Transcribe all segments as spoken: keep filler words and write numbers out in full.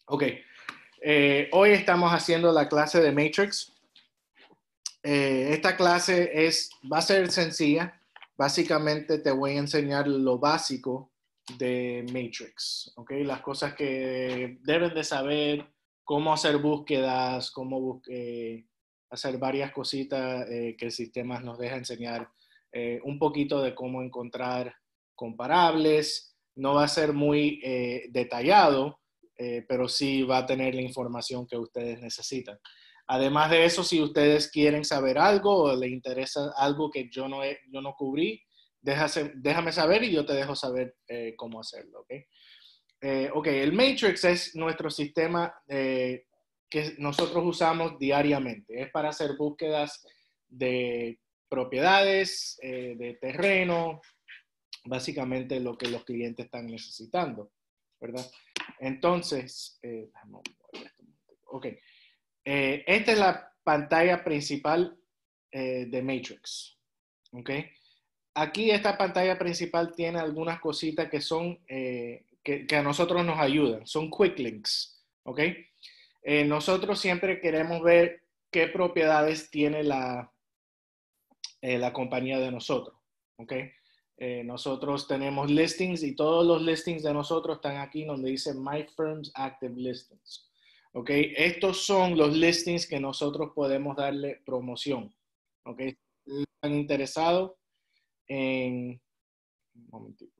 Ok, eh, hoy estamos haciendo la clase de Matrix. Eh, esta clase es, va a ser sencilla. Básicamente te voy a enseñar lo básico de Matrix, ¿ok? Las cosas que deben de saber, cómo hacer búsquedas, cómo eh, hacer varias cositas eh, que el sistema nos deja enseñar. Eh, un poquito de cómo encontrar comparables. No va a ser muy eh, detallado, eh, pero sí va a tener la información que ustedes necesitan. Además de eso, si ustedes quieren saber algo o les interesa algo que yo no, he, yo no cubrí, déjase, déjame saber y yo te dejo saber eh, cómo hacerlo. ¿Okay? Eh, ok, el Matrix es nuestro sistema eh, que nosotros usamos diariamente. Es para hacer búsquedas de propiedades, eh, de terreno, básicamente lo que los clientes están necesitando, ¿verdad? Entonces, eh, ok. Eh, esta es la pantalla principal eh, de Matrix. ¿Ok? Aquí esta pantalla principal tiene algunas cositas que son, eh, que, que a nosotros nos ayudan. Son quick links. ¿Ok? Eh, nosotros siempre queremos ver qué propiedades tiene la, eh, la compañía de nosotros. ¿Ok? Eh, nosotros tenemos listings y todos los listings de nosotros están aquí donde dice My Firm's Active Listings. ¿Ok? Estos son los listings que nosotros podemos darle promoción. ¿Ok? ¿Están interesados en... Un momentito.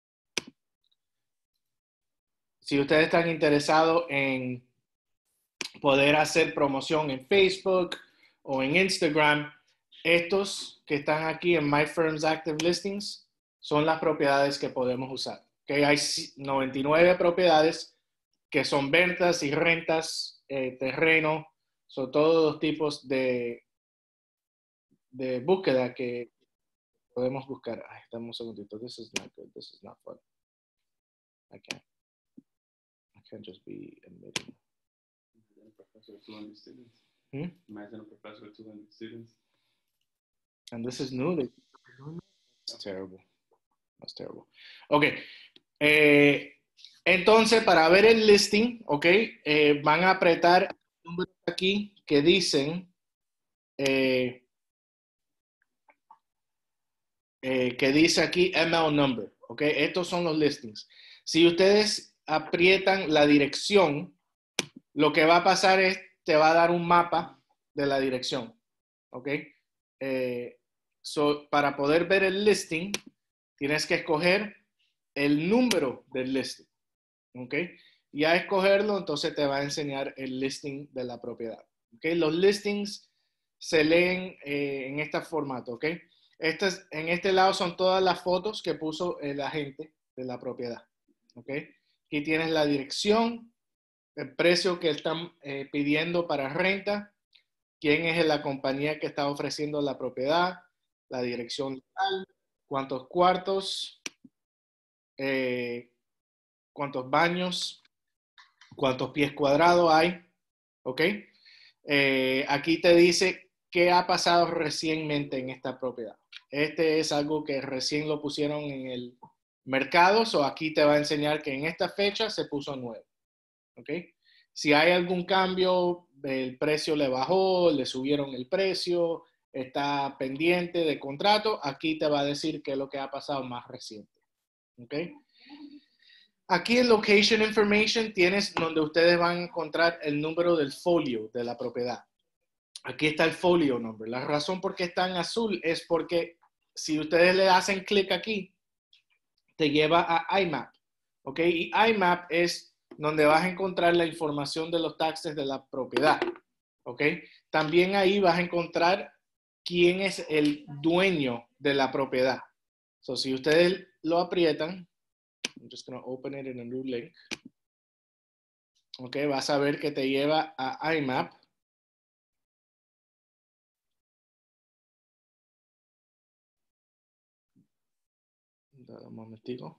Si ustedes están interesados en poder hacer promoción en Facebook o en Instagram, estos que están aquí en My Firm's Active Listings son las propiedades que podemos usar. ¿Okay? Hay noventa y nueve propiedades que son ventas y rentas, eh, terreno, son todos los tipos de, de búsqueda que podemos buscar. Ay, estamos un segundito. This is not good. This is not fun. I can't. I can't just be admitting. Imagine a professor with two hundred students. Hmm? Imagine a professor with two hundred students. And this is new. That's terrible. That's terrible. Ok. Eh, entonces, para ver el listing, ok, eh, van a apretar números aquí que dicen eh, eh, que dice aquí M L number, ok. Estos son los listings. Si ustedes aprietan la dirección, lo que va a pasar es te va a dar un mapa de la dirección, ok. Eh, so, para poder ver el listing, tienes que escoger el número del listing. ¿Ok? Y a escogerlo, entonces te va a enseñar el listing de la propiedad. ¿Ok? Los listings se leen eh, en este formato. ¿Ok? Este es, en este lado son todas las fotos que puso el agente de la propiedad. ¿Ok? Aquí tienes la dirección, el precio que están eh, pidiendo para renta, quién es la compañía que está ofreciendo la propiedad, la dirección local, cuántos cuartos, eh, cuántos baños, cuántos pies cuadrados hay, ¿ok? Eh, aquí te dice qué ha pasado recientemente en esta propiedad. Este es algo que recién lo pusieron en el mercado, so aquí te va a enseñar que en esta fecha se puso nuevo, ¿ok? Si hay algún cambio, el precio le bajó, le subieron el precio, está pendiente de contrato, aquí te va a decir qué es lo que ha pasado más reciente, ¿ok? Aquí en Location Information tienes donde ustedes van a encontrar el número del folio de la propiedad. Aquí está el folio number. La razón por qué está en azul es porque si ustedes le hacen clic aquí, te lleva a I M A P. ¿Ok? Y I M A P es donde vas a encontrar la información de los taxes de la propiedad. ¿Ok? También ahí vas a encontrar quién es el dueño de la propiedad. So, si ustedes lo aprietan, I'm just going to open it in a new link. Ok, vas a ver que te lleva a I M A P. Dale un momentico.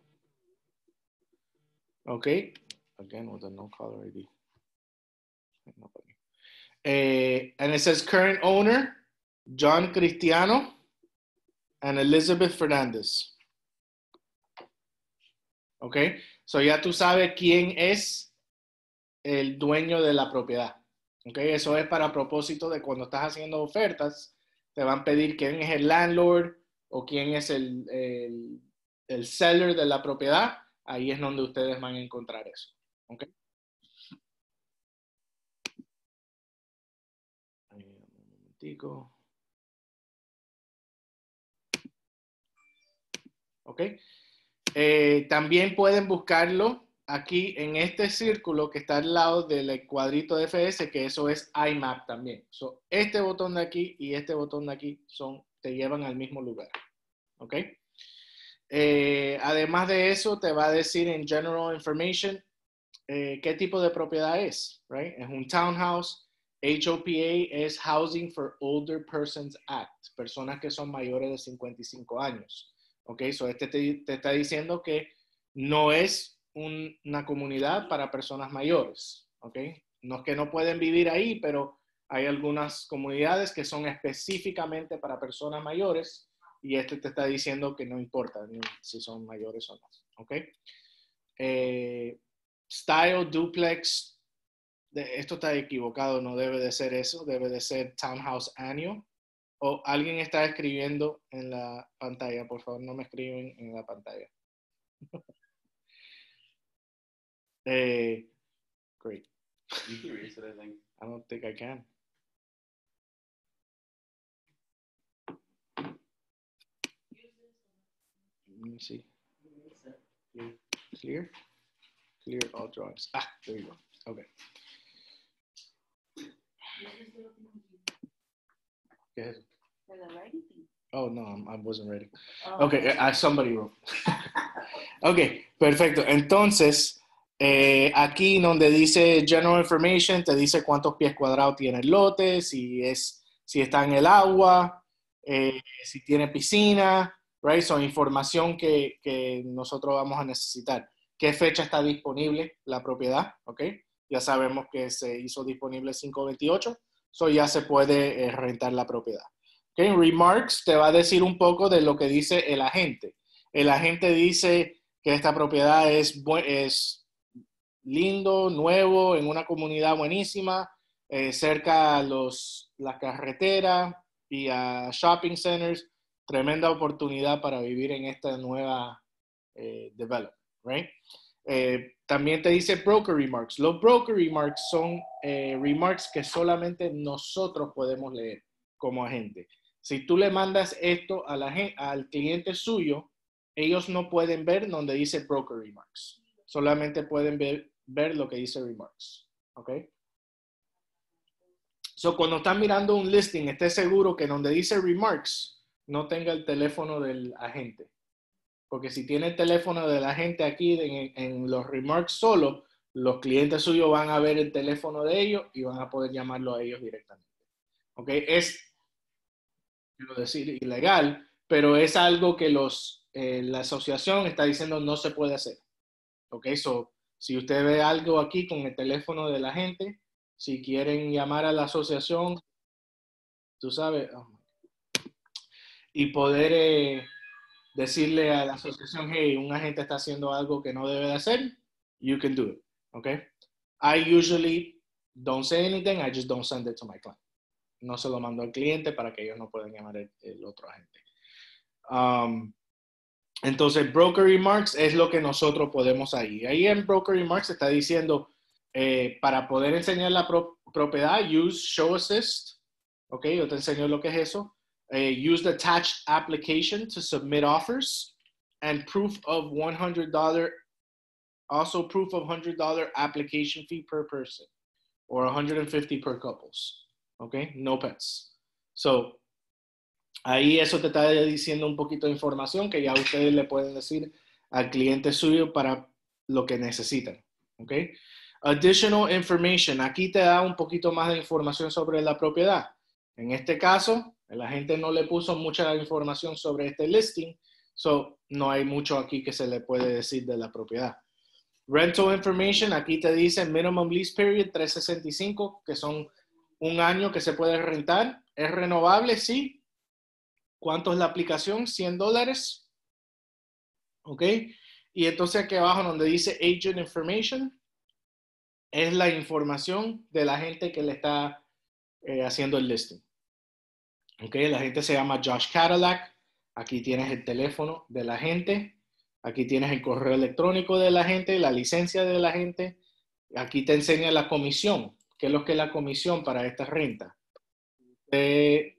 Ok, again with a no caller I D. Uh, and it says current owner, John Cristiano and Elizabeth Fernandez. Ok, so ya tú sabes quién es el dueño de la propiedad. ¿Okay? Eso es para propósito de cuando estás haciendo ofertas, te van a pedir quién es el landlord o quién es el, el, el seller de la propiedad. Ahí es donde ustedes van a encontrar eso. ¿Okay? Un momentico. ¿Ok? Eh, también pueden buscarlo aquí en este círculo que está al lado del cuadrito de F S, que eso es I MAP también. So, este botón de aquí y este botón de aquí son, te llevan al mismo lugar. ¿Ok? Eh, además de eso, te va a decir en General Information eh, qué tipo de propiedad es. Right? Es un townhouse. H O P A es Housing for Older Persons Act. Personas que son mayores de cincuenta y cinco años. Ok, so este te, te está diciendo que no es un, una comunidad para personas mayores. Ok, no es que no pueden vivir ahí, pero hay algunas comunidades que son específicamente para personas mayores y este te está diciendo que no importa si son mayores o no. Ok, eh, Style Duplex, de, esto está equivocado, no debe de ser eso, debe de ser Townhouse Annual. O alguien está escribiendo en la pantalla, por favor, no me escriben en la pantalla. eh, great. You can erase it, I think. I don't think I can. Let me see. Clear. Clear. Clear all drawings. Ah, there you go. Okay. ¿Qué es eso? Oh, no, I wasn't ready. Okay, uh, somebody wrote. Ok, perfecto. Entonces, eh, aquí donde dice General Information, te dice cuántos pies cuadrados tiene el lote, si, es, si está en el agua, eh, si tiene piscina, right? Son información que, que nosotros vamos a necesitar. ¿Qué fecha está disponible la propiedad? Ok, ya sabemos que se hizo disponible cinco veintiocho, so ya se puede eh, rentar la propiedad. Okay, Remarks te va a decir un poco de lo que dice el agente. El agente dice que esta propiedad es, es lindo, nuevo, en una comunidad buenísima, eh, cerca a los, la carretera y a shopping centers. Tremenda oportunidad para vivir en esta nueva eh, development, right? Eh, también te dice broker remarks. Los broker remarks son eh, remarks que solamente nosotros podemos leer como agente. Si tú le mandas esto a la, al cliente suyo, ellos no pueden ver donde dice broker remarks. Solamente pueden ver, ver lo que dice remarks. ¿Ok? So, cuando están mirando un listing, esté seguro que donde dice remarks, no tenga el teléfono del agente. Porque si tiene el teléfono del agente aquí en, en los remarks solo, los clientes suyos van a ver el teléfono de ellos y van a poder llamarlo a ellos directamente. ¿Ok? Es, quiero decir, ilegal, pero es algo que los, eh, la asociación está diciendo no se puede hacer. Ok, so, si usted ve algo aquí con el teléfono de la gente, si quieren llamar a la asociación, tú sabes, oh, y poder eh, decirle a la asociación, hey, un agente está haciendo algo que no debe de hacer, you can do it. Ok, I usually don't say anything, I just don't send it to my client. No se lo mando al cliente para que ellos no puedan llamar el, el otro agente. Um, entonces, broker remarks es lo que nosotros podemos ahí. Ahí en broker remarks está diciendo, eh, para poder enseñar la pro propiedad, use show assist. Ok, yo te enseño lo que es eso. Uh, use the attached application to submit offers and proof of one hundred dollars, also proof of one hundred dollars application fee per person or one hundred fifty per couples. Ok, no pets. So, ahí eso te está diciendo un poquito de información que ya ustedes le pueden decir al cliente suyo para lo que necesitan. ¿Ok? Additional information. Aquí te da un poquito más de información sobre la propiedad. En este caso, la gente no le puso mucha información sobre este listing, so no hay mucho aquí que se le puede decir de la propiedad. Rental information. Aquí te dice minimum lease period trescientos sesenta y cinco, que son un año que se puede rentar. ¿Es renovable? Sí. ¿Cuánto es la aplicación? cien dólares. ¿Ok? Y entonces aquí abajo donde dice Agent Information, es la información de la gente que le está eh, haciendo el listing. Ok, la gente se llama Josh Cadillac. Aquí tienes el teléfono de la gente. Aquí tienes el correo electrónico de la gente, la licencia de la gente. Aquí te enseña la comisión. ¿Qué es lo que es la comisión para esta renta? Eh,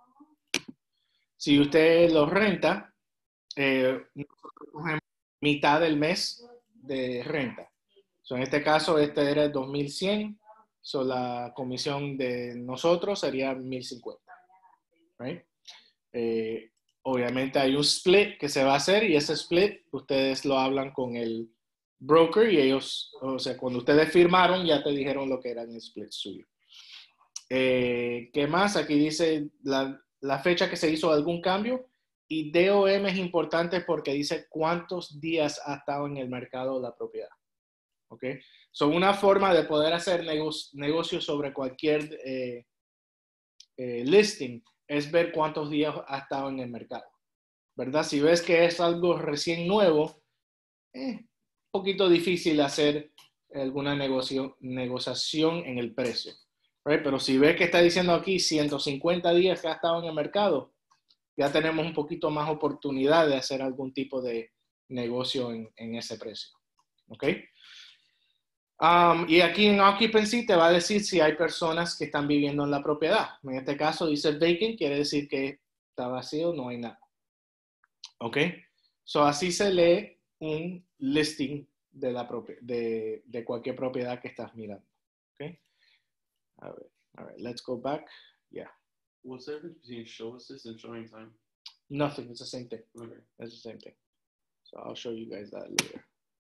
si usted lo renta, eh, nosotros cogemos mitad del mes de renta. So, en este caso, este era el dos mil cien. So, la comisión de nosotros sería mil cincuenta. Right? Eh, obviamente hay un split que se va a hacer y ese split ustedes lo hablan con el broker y ellos, o sea, cuando ustedes firmaron ya te dijeron lo que era el split suyo. Eh, ¿Qué más? Aquí dice la, la fecha que se hizo algún cambio y D O M es importante porque dice cuántos días ha estado en el mercado la propiedad. ¿Ok? Son una forma de poder hacer negocios negocio sobre cualquier eh, eh, listing es ver cuántos días ha estado en el mercado, ¿verdad? Si ves que es algo recién nuevo, eh, un poquito difícil hacer alguna negocio, negociación en el precio, right? Pero si ves que está diciendo aquí ciento cincuenta días que ha estado en el mercado, ya tenemos un poquito más oportunidad de hacer algún tipo de negocio en, en ese precio, ¿ok? Um, y aquí en occupancy te va a decir si hay personas que están viviendo en la propiedad. En este caso dice vacant, quiere decir que está vacío, no hay nada. ¿Ok? So así se lee un listing de, la de, de cualquier propiedad que estás mirando. ¿Ok? A ver, all right, let's go back. Yeah. What's the difference between show assist and showing time? Nothing, it's the same thing. Okay. It's the same thing. So I'll show you guys that later.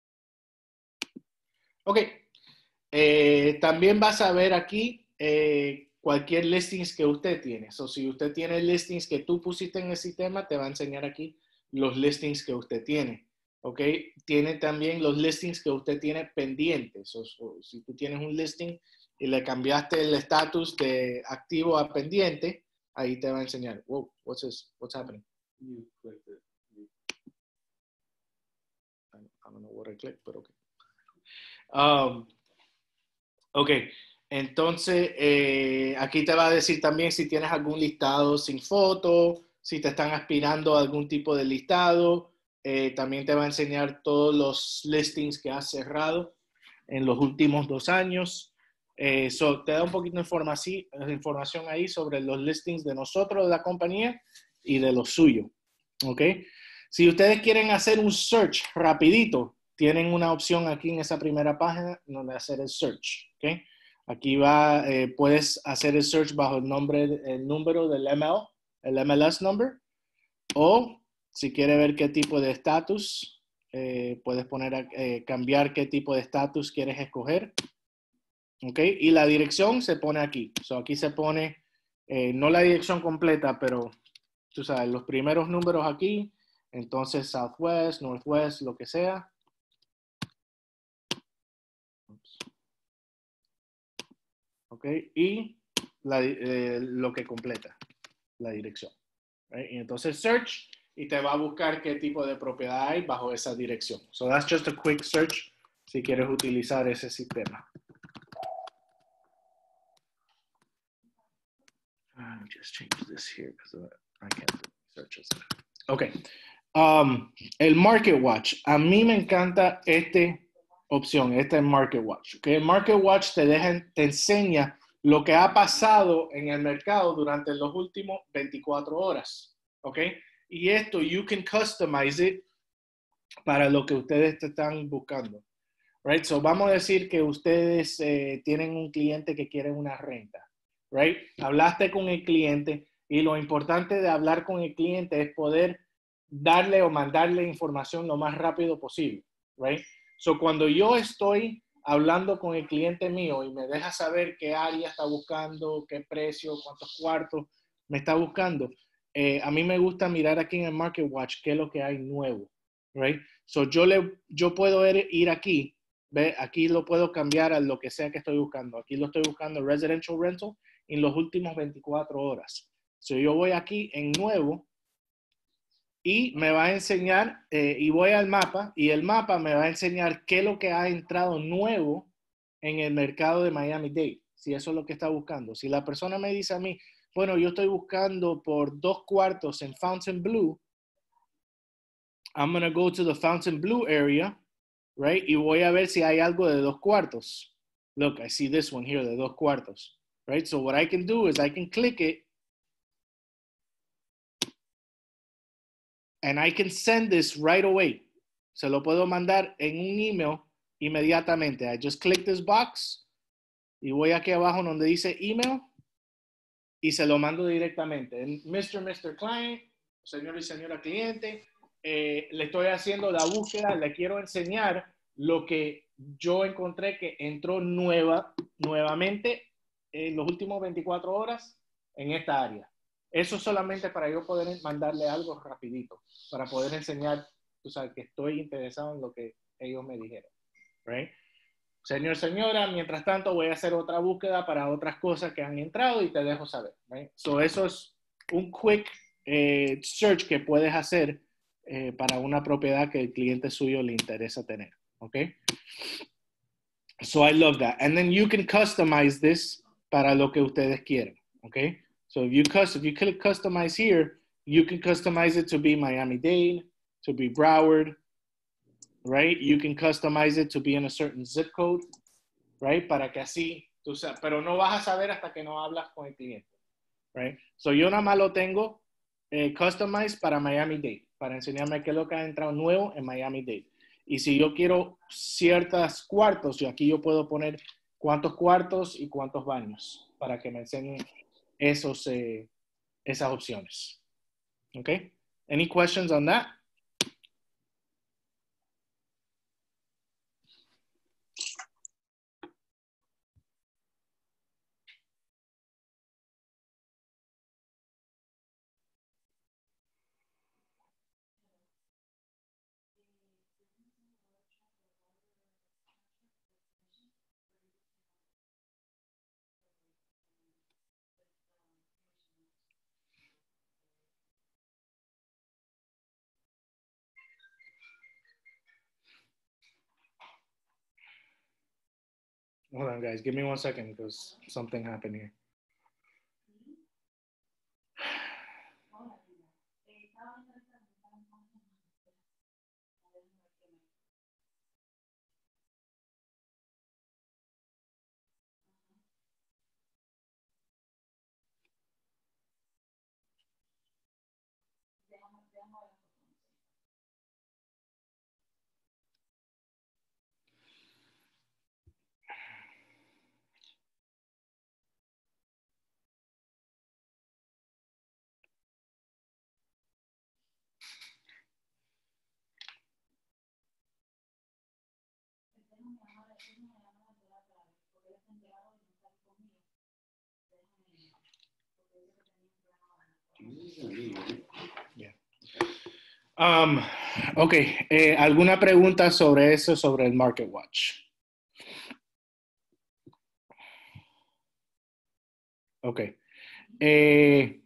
Ok. Eh, también vas a ver aquí eh, cualquier listings que usted tiene. So, si usted tiene listings que tú pusiste en el sistema, te va a enseñar aquí los listings que usted tiene. ¿Ok? Tiene también los listings que usted tiene pendientes. So, so, si tú tienes un listing y le cambiaste el estatus de activo a pendiente, ahí te va a enseñar. Wow, what's this? What's happening? You clicked it. You... I don't know what I clicked, but okay. Um, Ok, entonces eh, aquí te va a decir también si tienes algún listado sin foto, si te están aspirando a algún tipo de listado. Eh, también te va a enseñar todos los listings que has cerrado en los últimos dos años. Eh, so, te da un poquito de información, información ahí sobre los listings de nosotros, de la compañía, y de los suyos. Ok, si ustedes quieren hacer un search rapidito, tienen una opción aquí en esa primera página donde hacer el search. ¿Okay? Aquí va, eh, puedes hacer el search bajo el nombre, el número del M L, el M L S number, o si quieres ver qué tipo de estatus, eh, puedes poner, eh, cambiar qué tipo de estatus quieres escoger. ¿Ok? Y la dirección se pone aquí. So, aquí se pone, eh, no la dirección completa, pero tú sabes, los primeros números aquí, entonces Southwest, Northwest, lo que sea. ¿Ok? Y la, eh, lo que completa, la dirección. ¿Right? Y entonces search y te va a buscar qué tipo de propiedad hay bajo esa dirección. So that's just a quick search si quieres utilizar ese sistema. I'll just change this here because I can't do searches. Ok. Um, el Market Watch. A mí me encanta esta opción, este Market Watch. Okay? El Market Watch te, deja, te enseña lo que ha pasado en el mercado durante los últimos veinticuatro horas. ¿Ok? Y esto, you can customize it para lo que ustedes te están buscando. Right? So vamos a decir que ustedes eh, tienen un cliente que quiere una renta. Right? Hablaste con el cliente y lo importante de hablar con el cliente es poder darle o mandarle información lo más rápido posible. Right? So cuando yo estoy hablando con el cliente mío y me deja saber qué área está buscando, qué precio, cuántos cuartos me está buscando, eh, a mí me gusta mirar aquí en el Market Watch qué es lo que hay nuevo. Right? So yo, le, yo puedo ir aquí, ¿ve? Aquí lo puedo cambiar a lo que sea que estoy buscando. Aquí lo estoy buscando residential rental en los últimos veinticuatro horas. So yo voy aquí en nuevo y me va a enseñar, eh, y voy al mapa y el mapa me va a enseñar qué es lo que ha entrado nuevo en el mercado de Miami-Dade, si eso es lo que está buscando. Si la persona me dice a mí, bueno, yo estoy buscando por dos cuartos en Fontainebleau, I'm going to go to the Fontainebleau area, right? Y voy a ver si hay algo de dos cuartos. Look, I see this one here, de dos cuartos, right? So what I can do is I can click it and I can send this right away. Se lo puedo mandar en un email inmediatamente. I just click this box y voy aquí abajo donde dice email y se lo mando directamente. And mister mister Client, señor y señora cliente, eh, le estoy haciendo la búsqueda, le quiero enseñar lo que yo encontré que entró nueva, nuevamente en los últimos veinticuatro horas en esta área. Eso solamente para yo poder mandarle algo rapidito, para poder enseñar, o sea, que estoy interesado en lo que ellos me dijeron. Right? Señor, señora, mientras tanto voy a hacer otra búsqueda para otras cosas que han entrado y te dejo saber. Right? So eso es un quick eh, search que puedes hacer eh, para una propiedad que el cliente suyo le interesa tener. Okay? So I love that. And then you can customize this para lo que ustedes quieran. Okay? So if you, custom, if you click customize here, you can customize it to be Miami-Dade, to be Broward, right? You can customize it to be in a certain zip code, right? Para que así, tú sabes, pero no vas a saber hasta que no hablas con el cliente, right? So yo nada más lo tengo eh, customized para Miami-Dade, para enseñarme qué es lo que ha entrado nuevo en Miami-Dade. Y si yo quiero ciertos cuartos, yo aquí yo puedo poner cuántos cuartos y cuántos baños para que me enseñen esos, eh, esas opciones. Okay? Any questions on that? Hold on, guys. Give me one second because something happened here. Yeah. Um, ok, eh, ¿alguna pregunta sobre eso, sobre el Market Watch? Ok. Eh,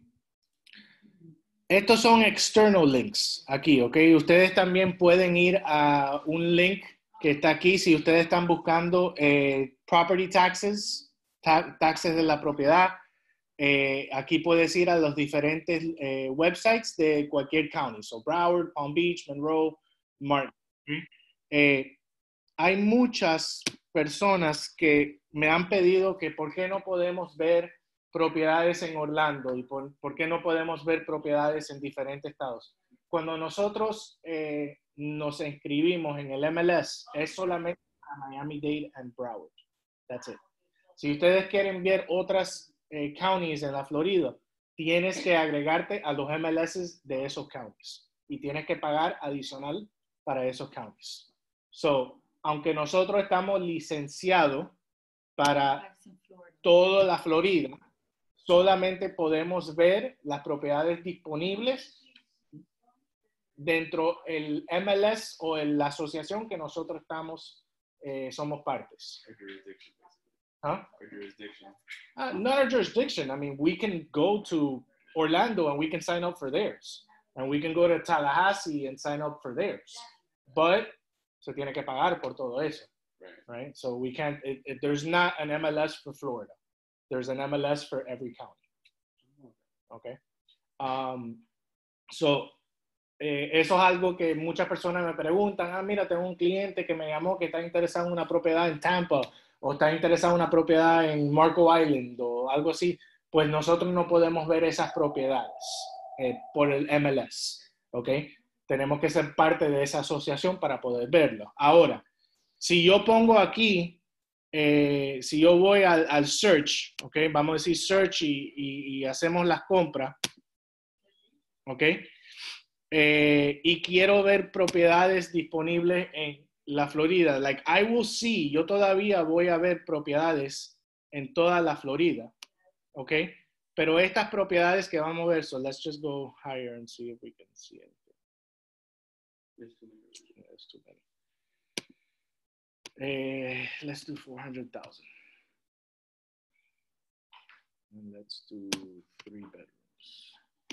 estos son external links aquí, ok. Ustedes también pueden ir a un link que está aquí si ustedes están buscando eh, property taxes, ta taxes de la propiedad. Eh, aquí puedes ir a los diferentes eh, websites de cualquier county, so Broward, Palm Beach, Monroe, Martin. Eh, hay muchas personas que me han pedido que por qué no podemos ver propiedades en Orlando y por, por qué no podemos ver propiedades en diferentes estados. Cuando nosotros eh, nos inscribimos en el M L S, es solamente a Miami-Dade and Broward. That's it. Si ustedes quieren ver otras eh, counties en la Florida, tienes que agregarte a los M L S de esos counties y tienes que pagar adicional para esos counties. So, aunque nosotros estamos licenciados para toda la Florida, solamente podemos ver las propiedades disponibles dentro del M L S o en la asociación que nosotros estamos, eh, somos partes. Huh? Our jurisdiction. Uh, not our jurisdiction. I mean, we can go to Orlando and we can sign up for theirs. And we can go to Tallahassee and sign up for theirs. But se tiene que pagar por todo eso. Right. right? So we can't, it, it, there's not an M L S for Florida. There's an M L S for every county. Okay. Um, so, eh, eso es algo que muchas personas me preguntan. Ah, mira, tengo un cliente que me llamó que está interesado en una propiedad en Tampa o está interesado en una propiedad en Marco Island o algo así. Pues nosotros no podemos ver esas propiedades eh, por el M L S. ¿Ok? Tenemos que ser parte de esa asociación para poder verlo. Ahora, si yo pongo aquí, eh, si yo voy al, al search, ¿ok? Vamos a decir search y, y, y hacemos las compras, ¿ok? Eh, y quiero ver propiedades disponibles en la Florida. Like, I will see, yo todavía voy a ver propiedades en toda la Florida, ¿ok? Pero estas propiedades que vamos a ver, so let's just go higher and see if we can see anything. There's too many. There's too many. Uh, let's do four hundred thousand. And let's do three bedrooms.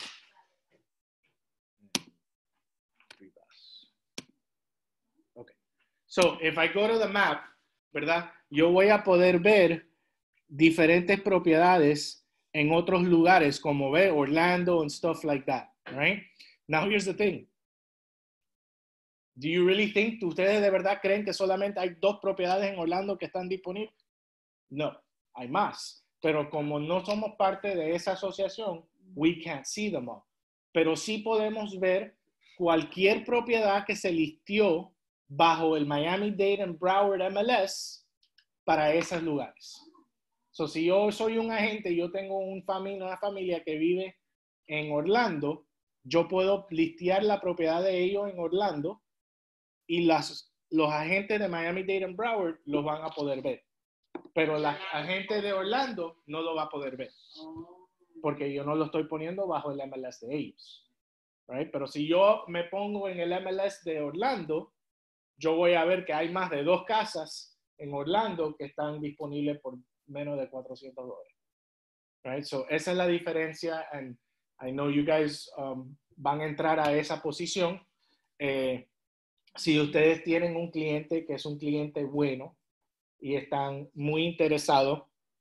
And three baths. Okay. So if I go to the map, ¿verdad? Yo voy a poder ver diferentes propiedades en otros lugares como ve Orlando and stuff like that, right? Now here's the thing. Do you really think, ustedes de verdad creen que solamente hay dos propiedades en Orlando que están disponibles? No, hay más. Pero como no somos parte de esa asociación, we can't see them all. Pero sí podemos ver cualquier propiedad que se listió bajo el Miami-Dade and Broward M L S para esos lugares. So, si yo soy un agente y yo tengo un familia, una familia que vive en Orlando, yo puedo listear la propiedad de ellos en Orlando y las, los agentes de Miami-Dade and Broward los van a poder ver. Pero la agente de Orlando no lo va a poder ver. Porque yo no lo estoy poniendo bajo el M L S de ellos. Right? Pero si yo me pongo en el M L S de Orlando, yo voy a ver que hay más de dos casas en Orlando que están disponibles por menos de cuatrocientos dólares. Right? So, esa es la diferencia. And I know you guys um, van a entrar a esa posición. Eh, si ustedes tienen un cliente que es un cliente bueno y están muy interesados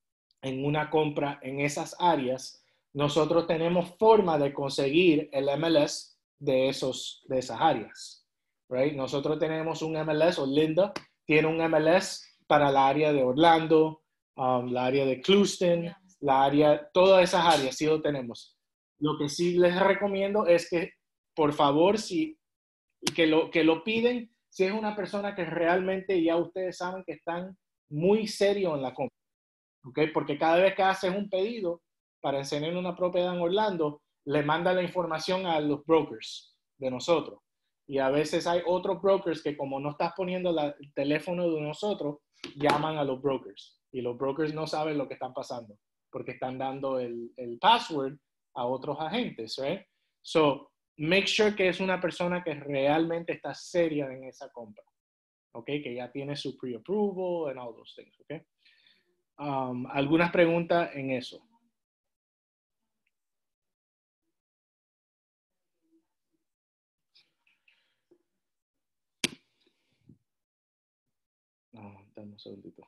en una compra en esas áreas, nosotros tenemos forma de conseguir el M L S de, esos, de esas áreas. Right? Nosotros tenemos un M L S, o Linda tiene un M L S para la área de Orlando, um, la área de Clewiston, la área, todas esas áreas sí lo tenemos. Lo que sí les recomiendo es que, por favor, si que lo, que lo piden si es una persona que realmente ya ustedes saben que están muy serios en la compra. ¿Okay? Porque cada vez que haces un pedido para enseñar una propiedad en Orlando, le manda la información a los brokers de nosotros. Y a veces hay otros brokers que como no estás poniendo la, el teléfono de nosotros, llaman a los brokers. Y los brokers no saben lo que están pasando porque están dando el, el password a otros agentes. Right? So, make sure que es una persona que realmente está seria en esa compra. Okay? Que ya tiene su pre-approval and all those things. Okay? Um, ¿Algunas preguntas en eso? No, dame un segundito.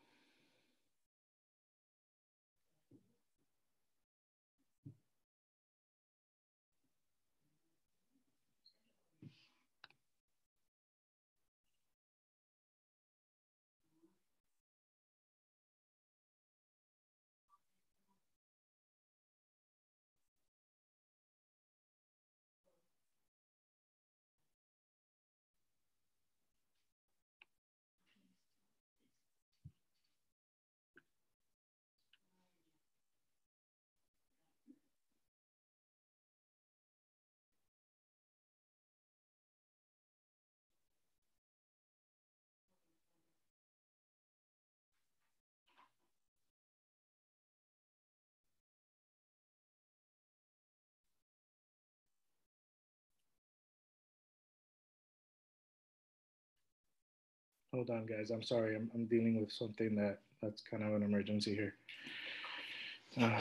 Hold on, guys. I'm sorry. I'm, I'm dealing with something that that's kind of an emergency here. Uh,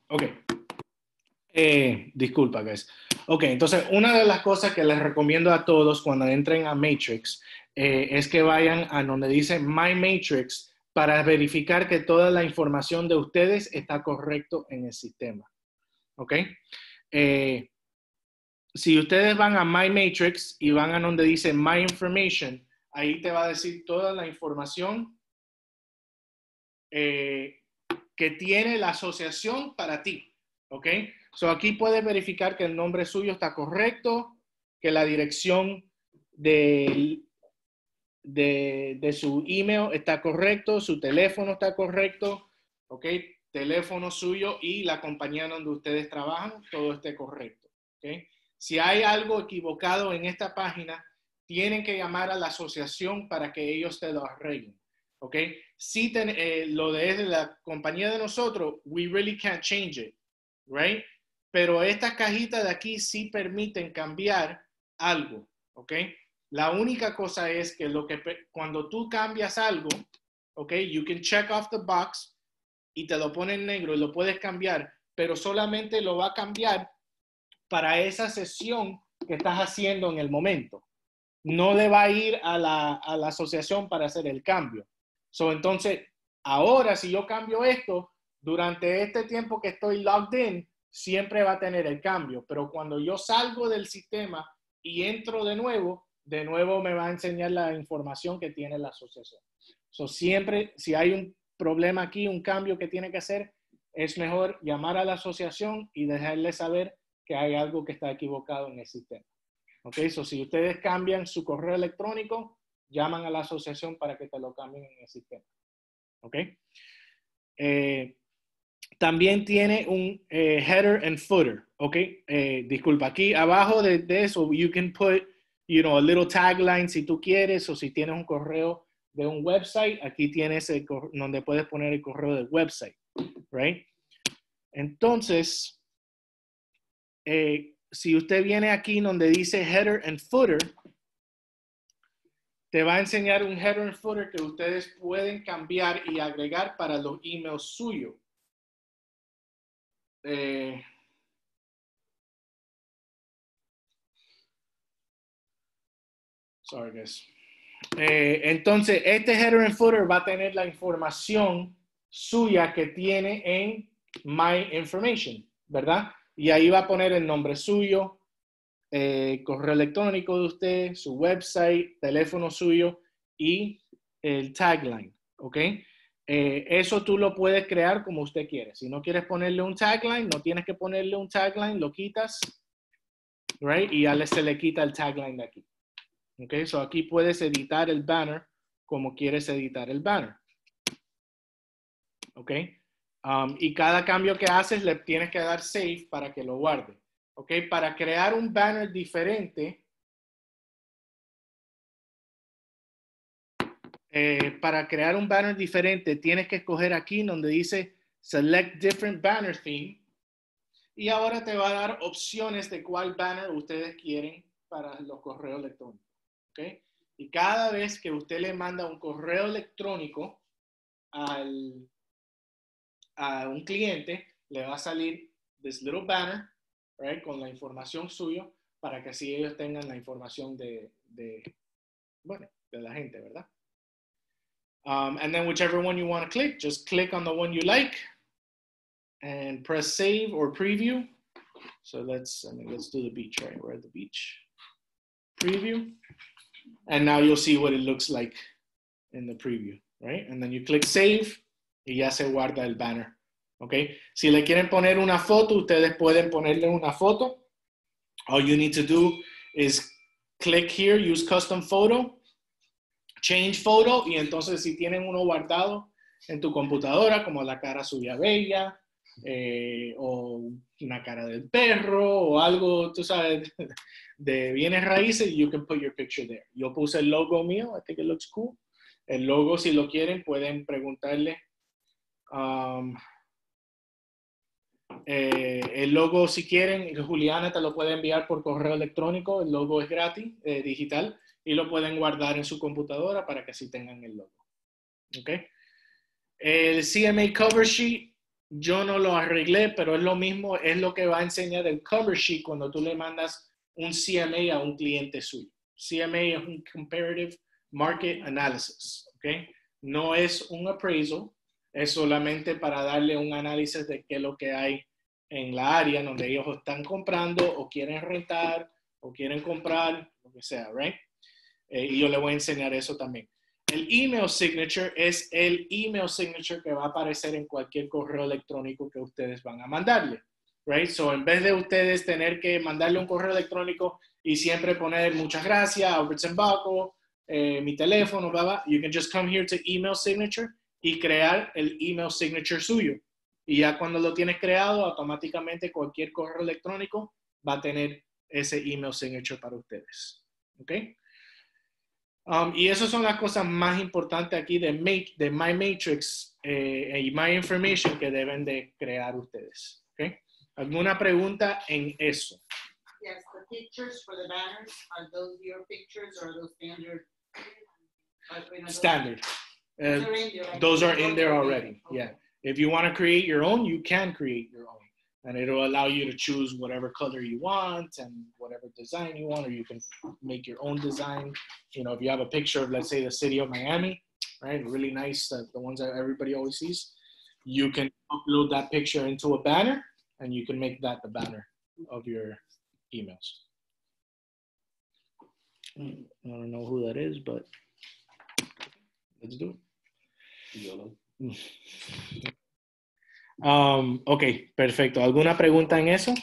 Ok. Eh, disculpa, guys. Ok, entonces una de las cosas que les recomiendo a todos cuando entren a Matrix eh, es que vayan a donde dice My Matrix para verificar que toda la información de ustedes está correcto en el sistema. Ok. Eh, si ustedes van a My Matrix y van a donde dice My Information, ahí te va a decir toda la información eh, que tiene la asociación para ti. ¿Ok? So aquí puedes verificar que el nombre suyo está correcto, que la dirección de, de, de su email está correcto, su teléfono está correcto, ¿ok? Teléfono suyo y la compañía donde ustedes trabajan, todo esté correcto, ¿ok? Si hay algo equivocado en esta página, tienen que llamar a la asociación para que ellos te lo arreglen, ¿ok? Si ten, eh, lo de la compañía de nosotros, we really can't change it, right? Pero estas cajitas de aquí sí permiten cambiar algo, ¿ok? La única cosa es que, lo que cuando tú cambias algo, ¿ok? You can check off the box y te lo pone en negro y lo puedes cambiar, pero solamente lo va a cambiar para esa sesión que estás haciendo en el momento. No le va a ir a la, a la asociación para hacer el cambio. So, entonces, ahora si yo cambio esto, durante este tiempo que estoy logged in, siempre va a tener el cambio. Pero cuando yo salgo del sistema y entro de nuevo, de nuevo me va a enseñar la información que tiene la asociación. So, siempre, si hay un problema aquí, un cambio que tiene que hacer, es mejor llamar a la asociación y dejarle saber que hay algo que está equivocado en el sistema. Ok, so si ustedes cambian su correo electrónico, llaman a la asociación para que te lo cambien en el sistema. Ok. Eh, también tiene un eh, header and footer. Ok. Eh, disculpa, aquí abajo de, de eso, you can put, you know, a little tagline si tú quieres, o si tienes un correo de un website, aquí tienes el, donde puedes poner el correo del website. Right. Entonces, eh, si usted viene aquí donde dice header and footer, te va a enseñar un header and footer que ustedes pueden cambiar y agregar para los emails suyos. Eh, sorry, guys. Eh, entonces, este header and footer va a tener la información suya que tiene en My Information, ¿verdad? Y ahí va a poner el nombre suyo, eh, correo electrónico de usted, su website, teléfono suyo y el tagline, ¿ok? Eh, eso tú lo puedes crear como usted quiere. Si no quieres ponerle un tagline, no tienes que ponerle un tagline, lo quitas, right? Y ya se le quita el tagline de aquí. Ok, so aquí puedes editar el banner como quieres editar el banner. Ok, um, y cada cambio que haces le tienes que dar save para que lo guarde. Ok, para crear un banner diferente, eh, para crear un banner diferente, tienes que escoger aquí donde dice Select Different Banner Theme. Y ahora te va a dar opciones de cuál banner ustedes quieren para los correos electrónicos. ¿Okay? Y cada vez que usted le manda un correo electrónico al, a un cliente, le va a salir this little banner, right, con la información suya para que así ellos tengan la información de, de, bueno, de la gente, ¿verdad? Um, and then whichever one you want to click, just click on the one you like and press save or preview. So let's, I mean, let's do the beach, right? We're at the beach. Preview. And now you'll see what it looks like in the preview, right? And then you click save y ya se guarda el banner, okay? Si le quieren poner una foto, ustedes pueden ponerle una foto. All you need to do is click here, use custom photo, change photo, y entonces si tienen uno guardado en tu computadora, como la cara suya bella, eh, o una cara del perro, o algo, tú sabes, de bienes raíces, you can put your picture there. Yo puse el logo mío, I think it looks cool. El logo, si lo quieren, pueden preguntarle. Um, eh, el logo, si quieren, Juliana te lo puede enviar por correo electrónico. El logo es gratis, eh, digital, y lo pueden guardar en su computadora para que así tengan el logo. ¿Okay? El C M A cover sheet yo no lo arreglé, pero es lo mismo, es lo que va a enseñar el cover sheet cuando tú le mandas un C M A a un cliente suyo. C M A es un Comparative Market Analysis, ¿ok? No es un appraisal, es solamente para darle un análisis de qué es lo que hay en la área donde ellos están comprando o quieren rentar o quieren comprar, lo que sea, ¿right? Eh, y yo le voy a enseñar eso también. El email signature es el email signature que va a aparecer en cualquier correo electrónico que ustedes van a mandarle, right? So, en vez de ustedes tener que mandarle un correo electrónico y siempre poner muchas gracias, Albertson Baco, eh, mi teléfono, blah, blah, you can just come here to email signature y crear el email signature suyo. Y ya cuando lo tienes creado, automáticamente cualquier correo electrónico va a tener ese email signature para ustedes. ¿Ok? Um, y esas son las cosas más importantes aquí de, de My Matrix eh, y My Information que deben de crear ustedes. ¿Ok? ¿Alguna pregunta en eso? Yes, the pictures for the banners, are those your pictures or are those standard? Standard. Uh, those are in there already. Yeah. If you want to create your own, you can create your own. And it'll allow you to choose whatever color you want and whatever design you want, or you can make your own design. You know, if you have a picture of, let's say, the city of Miami, right? Really nice, uh, the ones that everybody always sees. You can upload that picture into a banner, and you can make that the banner of your emails. I don't know who that is, but let's do it. Um, ok, perfecto. ¿Alguna pregunta en eso?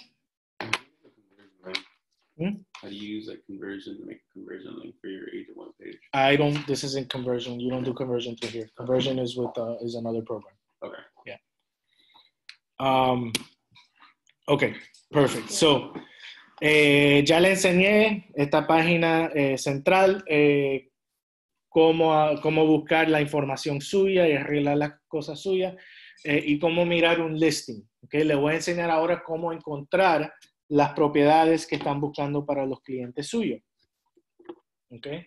Hmm? How do you use that conversion to make a conversion link for your agent one page? I don't, this isn't conversion. You don't do conversion through here. Conversion is with, uh, is another program. Okay. Yeah. Um, ok, perfect. So, eh, ya le enseñé esta página eh, central, eh, cómo, cómo buscar la información suya y arreglar las cosas suyas. Eh, y cómo mirar un listing. ¿Okay? Le voy a enseñar ahora cómo encontrar las propiedades que están buscando para los clientes suyos. ¿Okay?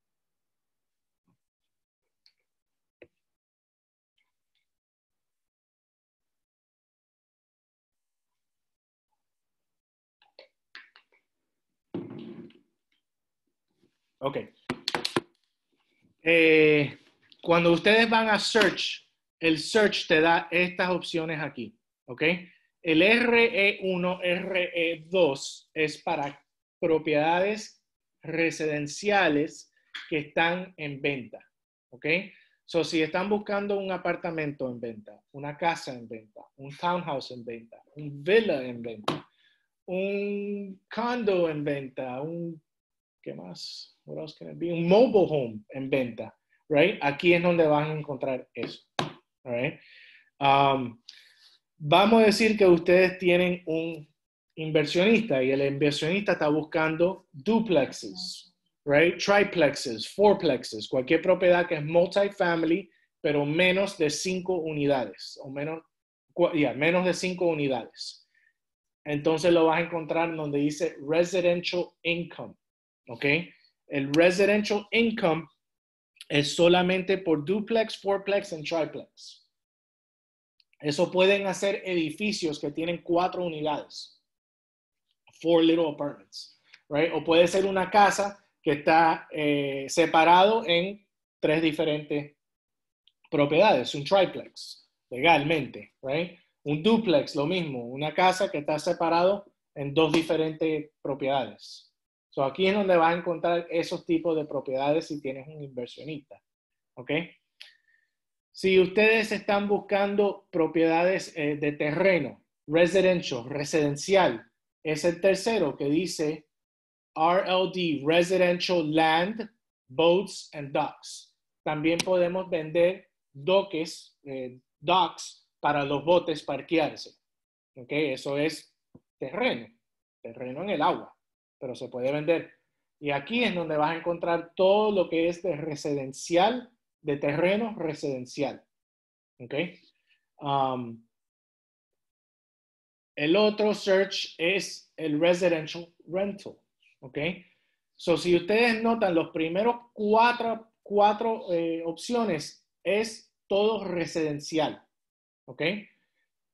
Ok. Eh, cuando ustedes van a search, el search te da estas opciones aquí. ¿Ok? El R E uno, R E dos es para propiedades residenciales que están en venta. ¿Ok? So, si están buscando un apartamento en venta, una casa en venta, un townhouse en venta, un villa en venta, un condo en venta, un, ¿qué más? What else can it be? Un mobile home en venta, right? Aquí es donde van a encontrar eso, right? Um, vamos a decir que ustedes tienen un inversionista y el inversionista está buscando duplexes, right? Triplexes, fourplexes, cualquier propiedad que es multifamily, pero menos de cinco unidades, o menos, yeah, menos de cinco unidades. Entonces lo vas a encontrar donde dice residential income, ¿ok? El residential income es solamente por duplex, fourplex y triplex. Eso pueden hacer edificios que tienen cuatro unidades. Four little apartments, right? O puede ser una casa que está eh, separado en tres diferentes propiedades, un triplex, legalmente, right? Un duplex, lo mismo, una casa que está separado en dos diferentes propiedades. So, aquí es donde vas a encontrar esos tipos de propiedades si tienes un inversionista, ¿ok? Si ustedes están buscando propiedades eh, de terreno, residential, residencial, es el tercero que dice R L D, Residential Land, Boats and Docks. También podemos vender doques, eh, docks para los botes parquearse. ¿Ok? Eso es terreno, terreno en el agua, pero se puede vender. Y aquí es donde vas a encontrar todo lo que es de residencial, de terreno residencial. ¿Ok? Um, el otro search es el residential rental. ¿Ok? So, si ustedes notan, los primeros cuatro, cuatro eh, opciones es todo residencial. ¿Ok?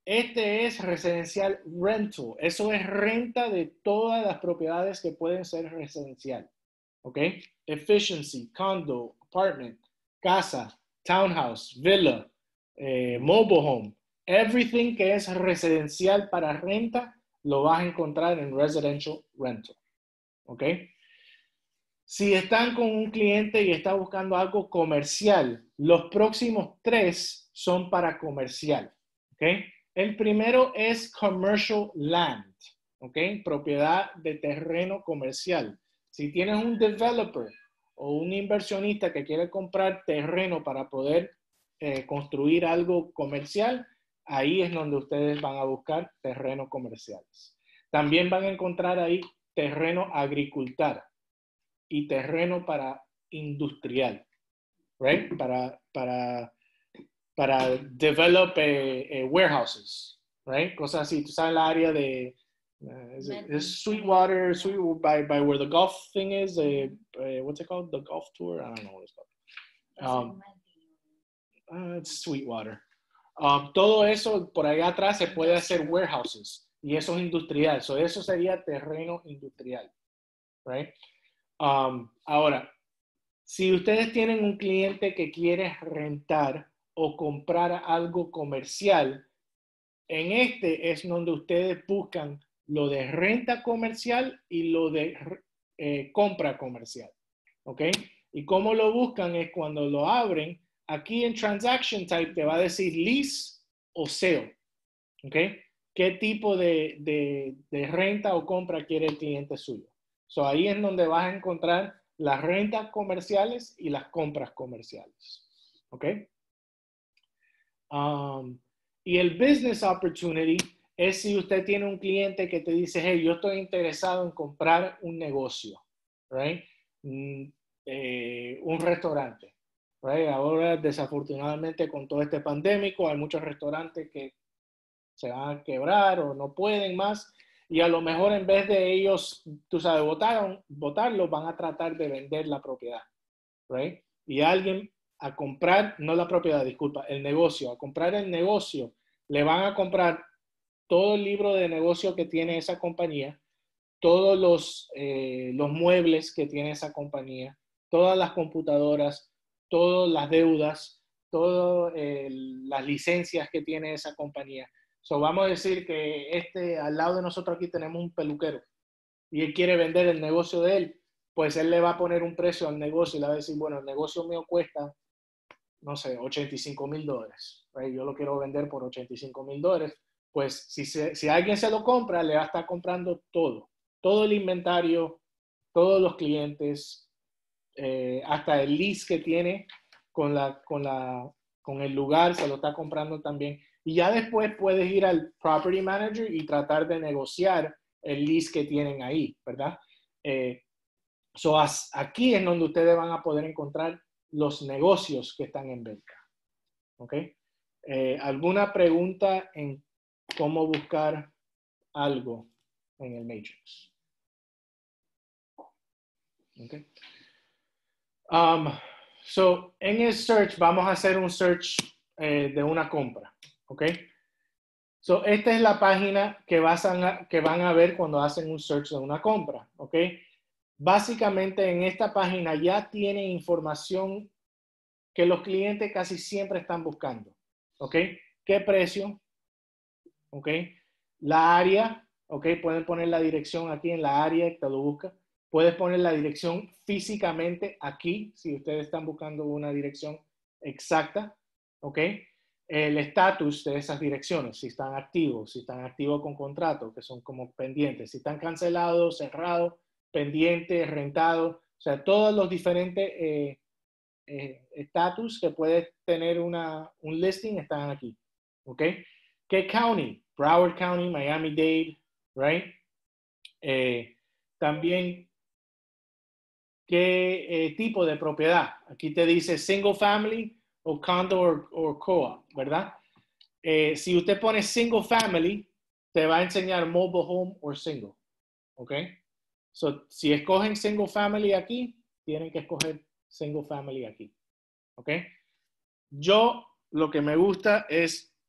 Este es residencial rental. Eso es renta de todas las propiedades que pueden ser residencial. ¿Ok? Efficiency, condo, apartment, casa, townhouse, villa, eh, mobile home. Everything que es residencial para renta lo vas a encontrar en residential rental. ¿Ok? Si están con un cliente y está buscando algo comercial, los próximos tres son para comercial. ¿Ok? El primero es commercial land. ¿Ok? Propiedad de terreno comercial. Si tienes un developer o un inversionista que quiere comprar terreno para poder eh, construir algo comercial, ahí es donde ustedes van a buscar terrenos comerciales. También van a encontrar ahí terreno agricultor y terreno para industrial, right? Para, para, para develop eh, eh, warehouses, right? Cosas así. Tú sabes la área de uh, is it, is Sweetwater, Sweet, by, by where the golf thing is, uh, uh, what's it called? The golf tour? I don't know what it's called. Um, uh, it's Sweetwater. Um, todo eso por allá atrás se puede hacer warehouses y eso es industrial. So eso sería terreno industrial, right? Um, ahora, si ustedes tienen un cliente que quiere rentar o comprar algo comercial, en este es donde ustedes buscan lo de renta comercial y lo de eh, compra comercial. ¿Ok? Y cómo lo buscan es cuando lo abren, aquí en Transaction Type te va a decir lease o sale. ¿Ok? ¿Qué tipo de, de, de renta o compra quiere el cliente suyo? So, ahí es donde vas a encontrar las rentas comerciales y las compras comerciales. ¿Ok? Um, y el business opportunity es si usted tiene un cliente que te dice, hey, yo estoy interesado en comprar un negocio, right? Mm, eh, un restaurante, right? Ahora, desafortunadamente, con todo este pandémico, hay muchos restaurantes que se van a quebrar o no pueden más. Y a lo mejor en vez de ellos, tú sabes, votar, votarlo, van a tratar de vender la propiedad, right? Y alguien a comprar, no la propiedad, disculpa, el negocio, a comprar el negocio, le van a comprar todo el libro de negocio que tiene esa compañía, todos los, eh, los muebles que tiene esa compañía, todas las computadoras, todas las deudas, todas eh, las licencias que tiene esa compañía. So, vamos a decir que este, al lado de nosotros aquí tenemos un peluquero y él quiere vender el negocio de él, pues él le va a poner un precio al negocio y le va a decir, bueno, el negocio mío cuesta, no sé, ochenta y cinco mil dólares. Right? Yo lo quiero vender por ochenta y cinco mil dólares. Pues si, se, si alguien se lo compra, le va a estar comprando todo. Todo el inventario, todos los clientes, eh, hasta el lease que tiene con, la, con, la, con el lugar, se lo está comprando también. Y ya después puedes ir al property manager y tratar de negociar el lease que tienen ahí, ¿verdad? Eh, so as, aquí es donde ustedes van a poder encontrar los negocios que están en venta. ¿Ok? Eh, ¿Alguna pregunta en cómo buscar algo en el Matrix? ¿Ok? Um, so, en el search vamos a hacer un search eh, de una compra. ¿Ok? So, esta es la página que, vas a, que van a ver cuando hacen un search de una compra. ¿Ok? Básicamente en esta página ya tiene información que los clientes casi siempre están buscando. ¿Ok? ¿Qué precio? ¿Ok? La área. ¿Ok? Pueden poner la dirección aquí en la área que te lo busca. Puedes poner la dirección físicamente aquí, si ustedes están buscando una dirección exacta. ¿Ok? El estatus de esas direcciones, si están activos, si están activos con contrato, que son como pendientes, si están cancelados, cerrados, pendientes, rentados, o sea, todos los diferentes eh, eh, estatus que puede tener una, un listing están aquí. ¿Ok? ¿Qué county? Broward County, Miami-Dade, right? Eh, también, ¿qué eh, tipo de propiedad? Aquí te dice single family o condo o, o co-op, ¿verdad? Eh, si usted pone single family, te va a enseñar mobile home o single. ¿Ok? So, si escogen single family aquí, tienen que escoger single family aquí. ¿Ok? Yo lo que me gusta es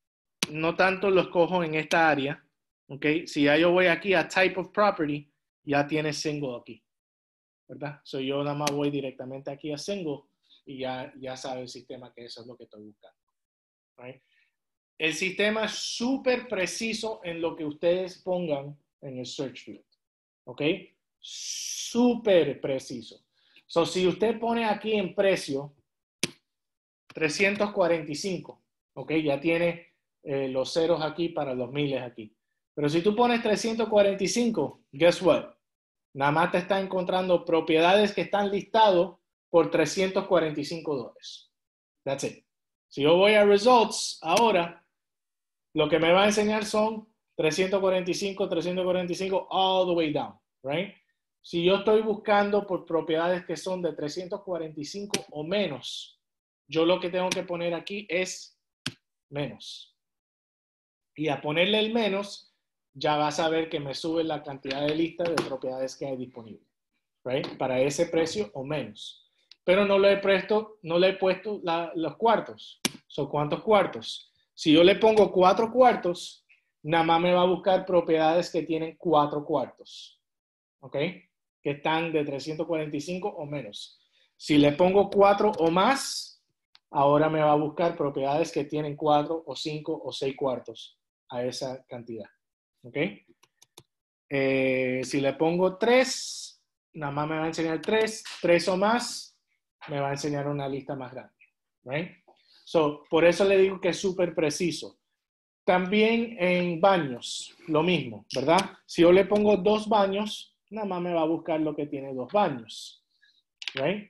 no tanto los cojo en esta área, ¿ok? Si ya yo voy aquí a Type of Property, ya tiene Single aquí, ¿verdad? So yo nada más voy directamente aquí a Single y ya, ya sabe el sistema que eso es lo que estoy buscando, ¿right? El sistema es súper preciso en lo que ustedes pongan en el search field, ¿ok? Súper preciso. So, si usted pone aquí en precio trescientos cuarenta y cinco, ¿ok? Ya tiene eh, los ceros aquí para los miles aquí. Pero si tú pones trescientos cuarenta y cinco, guess what? Nada más te está encontrando propiedades que están listadas por trescientos cuarenta y cinco dólares. That's it. Si yo voy a Results ahora, lo que me va a enseñar son trescientos cuarenta y cinco, trescientos cuarenta y cinco, all the way down, right? Si yo estoy buscando por propiedades que son de trescientos cuarenta y cinco o menos, yo lo que tengo que poner aquí es menos. Y a ponerle el menos, ya vas a ver que me sube la cantidad de lista de propiedades que hay disponibles, right? Para ese precio o menos. Pero no le he puesto, no le he puesto la, los cuartos. ¿Son cuántos cuartos? Si yo le pongo cuatro cuartos, nada más me va a buscar propiedades que tienen cuatro cuartos. ¿Ok? Que están de trescientos cuarenta y cinco o menos. Si le pongo cuatro o más, ahora me va a buscar propiedades que tienen cuatro o cinco o seis cuartos a esa cantidad. ¿Ok? Eh, si le pongo tres, nada más me va a enseñar tres. tres o más, me va a enseñar una lista más grande. Right? So, por eso le digo que es súper preciso. También en baños, lo mismo, ¿verdad? Si yo le pongo dos baños, nada más me va a buscar lo que tiene dos baños. Right?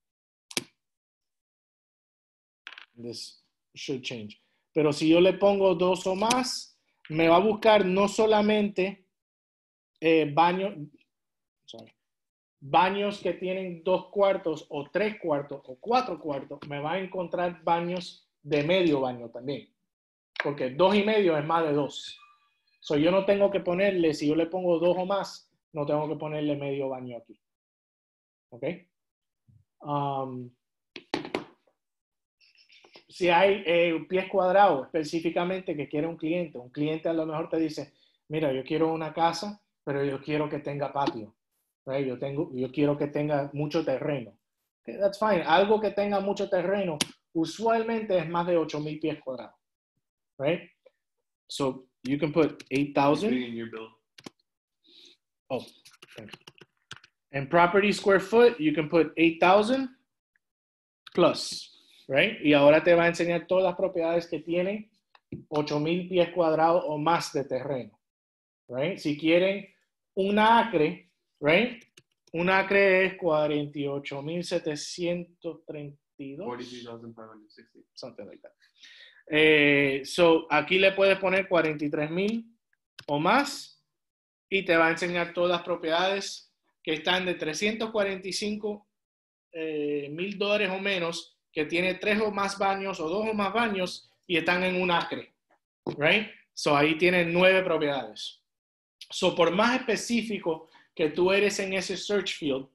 This should change. Pero si yo le pongo dos o más, me va a buscar no solamente eh, baños, sorry, baños que tienen dos cuartos o tres cuartos o cuatro cuartos, me va a encontrar baños de medio baño también. Porque dos y medio es más de dos. So, yo no tengo que ponerle, si yo le pongo dos o más, no tengo que ponerle medio baño aquí. ¿Ok? Um, si hay eh, pies cuadrados específicamente que quiere un cliente, un cliente a lo mejor te dice, mira, yo quiero una casa, pero yo quiero que tenga patio. Right? Yo, tengo, yo quiero que tenga mucho terreno. Okay, that's fine. Algo que tenga mucho terreno usualmente es más de ocho mil pies cuadrados. Right? So you can put eight thousand. in your bill. Oh, thank you. And property square foot, you can put eight thousand plus, right? Y ahora te va a enseñar todas las propiedades que tienen ocho mil pies cuadrados o más de terreno, right? Si quieren un acre, right? Un acre es cuarenta y ocho mil setecientos treinta y dos. forty-three thousand five hundred sixty. Something like that. Eh, so, aquí le puedes poner cuarenta y tres mil o más y te va a enseñar todas las propiedades que están de trescientos cuarenta y cinco mil dólares o menos, que tiene tres o más baños o dos o más baños y están en un acre. Right? So, ahí tienen nueve propiedades. So, por más específico que tú eres en ese search field,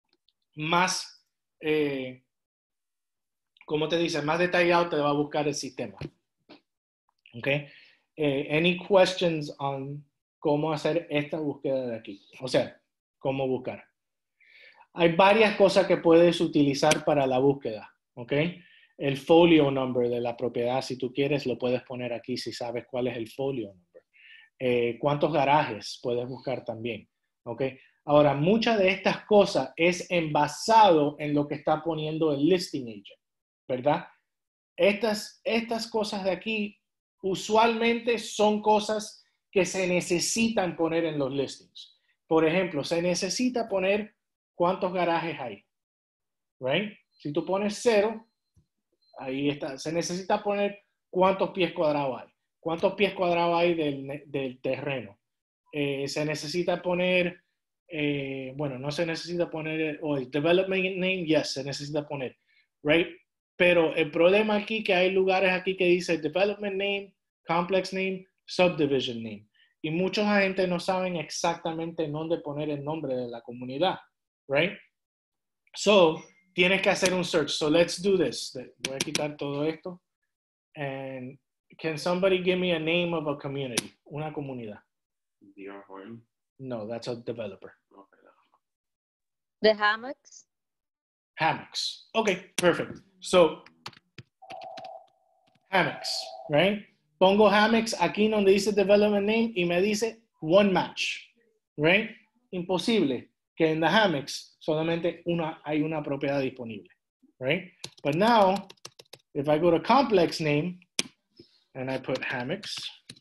más eh, como te dice, más detallado te va a buscar el sistema. ¿Ok? Eh, any questions on cómo hacer esta búsqueda de aquí? O sea, cómo buscar. Hay varias cosas que puedes utilizar para la búsqueda. ¿Ok? El folio number de la propiedad, si tú quieres, lo puedes poner aquí si sabes cuál es el folio number. Eh, ¿Cuántos garajes puedes buscar también? ¿Ok? Ahora, muchas de estas cosas es envasado en lo que está poniendo el listing agent. ¿Verdad? Estas, estas cosas de aquí usualmente son cosas que se necesitan poner en los listings. Por ejemplo, se necesita poner cuántos garajes hay. Right? Si tú pones cero, ahí está. Se necesita poner cuántos pies cuadrados hay. ¿Cuántos pies cuadrados hay del, del terreno? Eh, se necesita poner, eh, bueno, no se necesita poner, o el development name, yes, se necesita poner. Right? Pero el problema aquí que hay lugares aquí que dice development name, complex name, subdivision name. Y mucha gente no saben exactamente dónde poner el nombre de la comunidad. Right? So, tienes que hacer un search. So, let's do this. Voy a quitar todo esto. And Can somebody give me a name of a community? Una comunidad. D R Horton. No, that's a developer. Okay. The hammocks. Hammocks. Okay, perfect. So, hammocks, right? Pongo hammocks aquí donde dice development name y me dice one match, right? Imposible que en the hammocks solamente una, hay una propiedad disponible, right? But now, if I go to complex name and I put hammocks,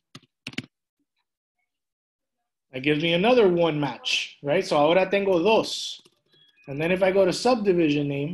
that gives me another one match, right? So ahora tengo dos. And then if I go to subdivision name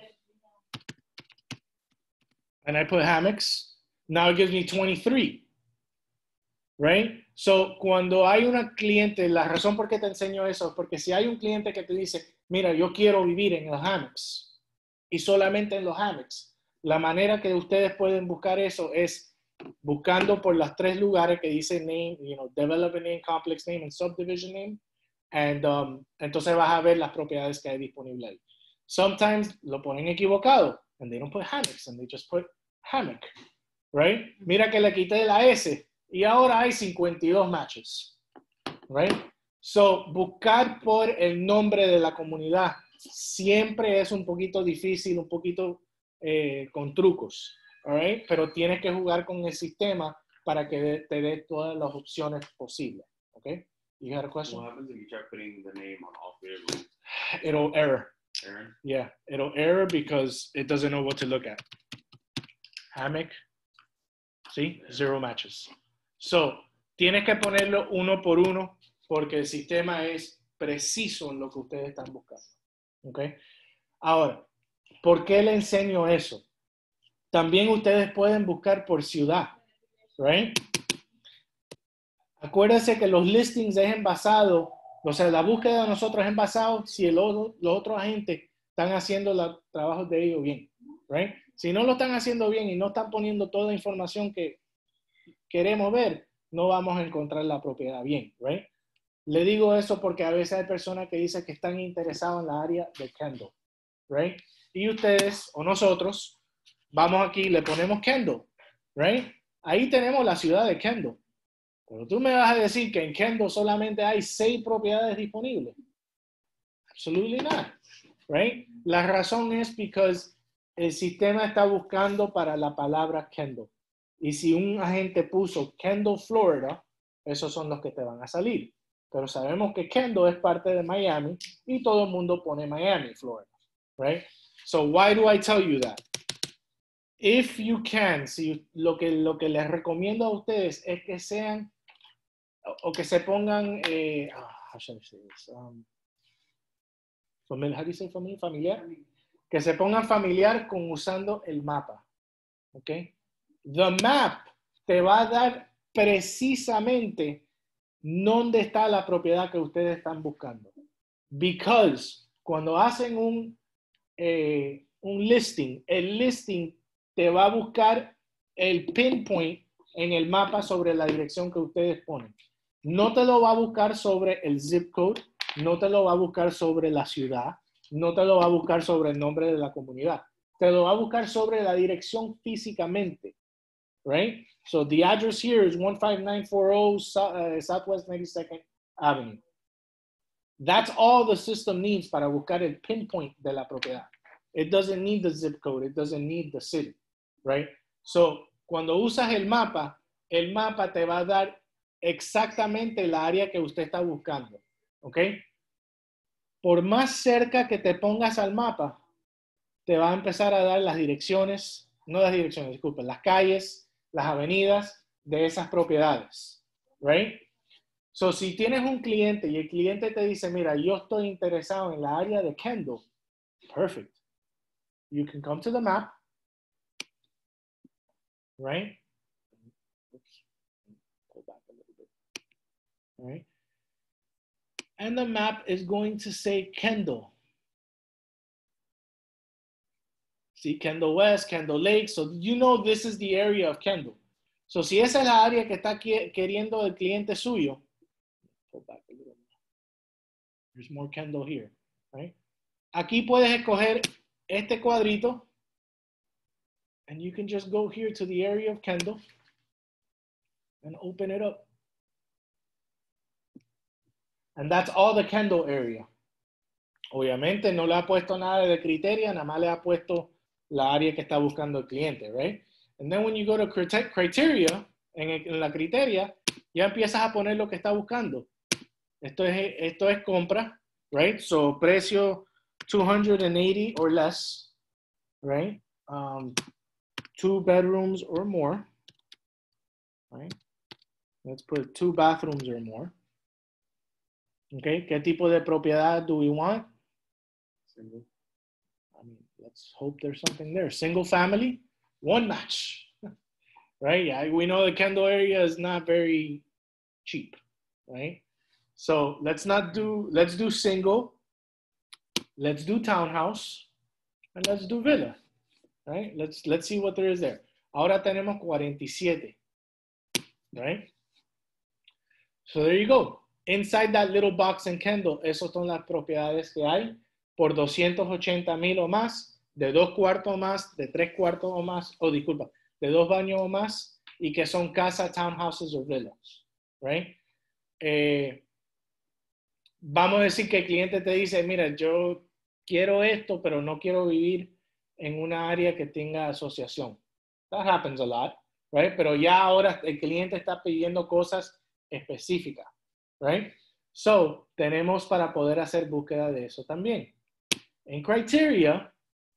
and I put hammocks, now it gives me twenty-three, right? So cuando hay un cliente, la razón por qué te enseño eso es porque si hay un cliente que te dice, mira, yo quiero vivir en los hammocks y solamente en los hammocks, la manera que ustedes pueden buscar eso es buscando por los tres lugares que dice name, you know, development name, complex name, and subdivision name. And um, entonces vas a ver las propiedades que hay disponibles ahí. Sometimes lo ponen equivocado, and they don't put hammocks, and they just put hammock, right? Mira que le quité la S, y ahora hay cincuenta y dos matches, right? So, buscar por el nombre de la comunidad siempre es un poquito difícil, un poquito eh, con trucos, all right? Pero tienes que jugar con el sistema para que te dé todas las opciones posibles, okay? You had a question? What happens if you try putting the name on all three of them? It'll error. Aaron? Yeah, it'll error because it doesn't know what to look at. Hammock. See? Zero matches. So, tienes que ponerlo uno por uno porque el sistema es preciso en lo que ustedes están buscando. Okay? Ahora, ¿por qué le enseño eso? También ustedes pueden buscar por ciudad. Right? Acuérdense que los listings es en basado, o sea, la búsqueda de nosotros es en basado si el otro, los otros agentes están haciendo los trabajos de ellos bien, right? Si no lo están haciendo bien y no están poniendo toda la información que queremos ver, no vamos a encontrar la propiedad bien, right? Le digo eso porque a veces hay personas que dicen que están interesados en la área de Kendall, right? Y ustedes o nosotros vamos aquí, le ponemos Kendall, right? Ahí tenemos la ciudad de Kendall. Pero tú me vas a decir que en Kendall solamente hay seis propiedades disponibles. Absolutely not, right? La razón es because el sistema está buscando para la palabra Kendall. Y si un agente puso Kendall, Florida, esos son los que te van a salir. Pero sabemos que Kendall es parte de Miami y todo el mundo pone Miami, Florida, right? So why do I tell you that? If you can, si lo que, lo que les recomiendo a ustedes es que sean o que se pongan, eh, how should I say this? Um, familiar, how do you say familiar? Familiar. Que se pongan familiar con usando el mapa. ¿Ok? The map te va a dar precisamente dónde está la propiedad que ustedes están buscando. Because cuando hacen un, eh, un listing, el listing te va a buscar el pinpoint en el mapa sobre la dirección que ustedes ponen. No te lo va a buscar sobre el zip code, no te lo va a buscar sobre la ciudad, no te lo va a buscar sobre el nombre de la comunidad. Te lo va a buscar sobre la dirección físicamente, right? So the address here is one five nine four zero uh, Southwest ninety-second Avenue. That's all the system needs para buscar el pinpoint de la propiedad. It doesn't need the zip code, it doesn't need the city, right? So cuando usas el mapa, el mapa te va a dar exactamente la área que usted está buscando, ¿ok? Por más cerca que te pongas al mapa, te va a empezar a dar las direcciones, no las direcciones, disculpen, las calles, las avenidas de esas propiedades, right? So, si tienes un cliente y el cliente te dice, mira, yo estoy interesado en la área de Kendall, perfect. You can come to the map, right? Right? And the map is going to say Kendall. See, Kendall West, Kendall Lake. So you know this is the area of Kendall. So si esa es la área que está queriendo el cliente suyo, there's more Kendall here, right? Aquí puedes escoger este cuadrito, and you can just go here to the area of Kendall, and open it up. And that's all the Kendall area. Obviamente no le ha puesto nada de criteria, nada más le ha puesto la área que está buscando el cliente, right? And then when you go to criteria, en, en la criteria, ya empiezas a poner lo que está buscando. Esto es, esto es compra, right? So precio two hundred eighty or less, right? Um, two bedrooms or more, right? Let's put two bathrooms or more. Okay, ¿qué tipo de propiedad do we want? Single. I mean, let's hope there's something there. Single family, one match, right? Yeah, we know the Kendall area is not very cheap, right? So let's not do, let's do single, let's do townhouse, and let's do villa, right? Let's, let's see what there is there. Ahora tenemos forty-seven, right? So there you go. Inside that little box in Kendall, esas son las propiedades que hay por doscientos ochenta mil o más, de dos cuartos o más, de tres cuartos o más, o oh, disculpa, de dos baños o más, y que son casas, townhouses o villas, right? Eh, vamos a decir que el cliente te dice, mira, yo quiero esto, pero no quiero vivir en una área que tenga asociación. That happens a lot, right? Pero ya ahora el cliente está pidiendo cosas específicas, right? So, tenemos para poder hacer búsqueda de eso también. En criteria,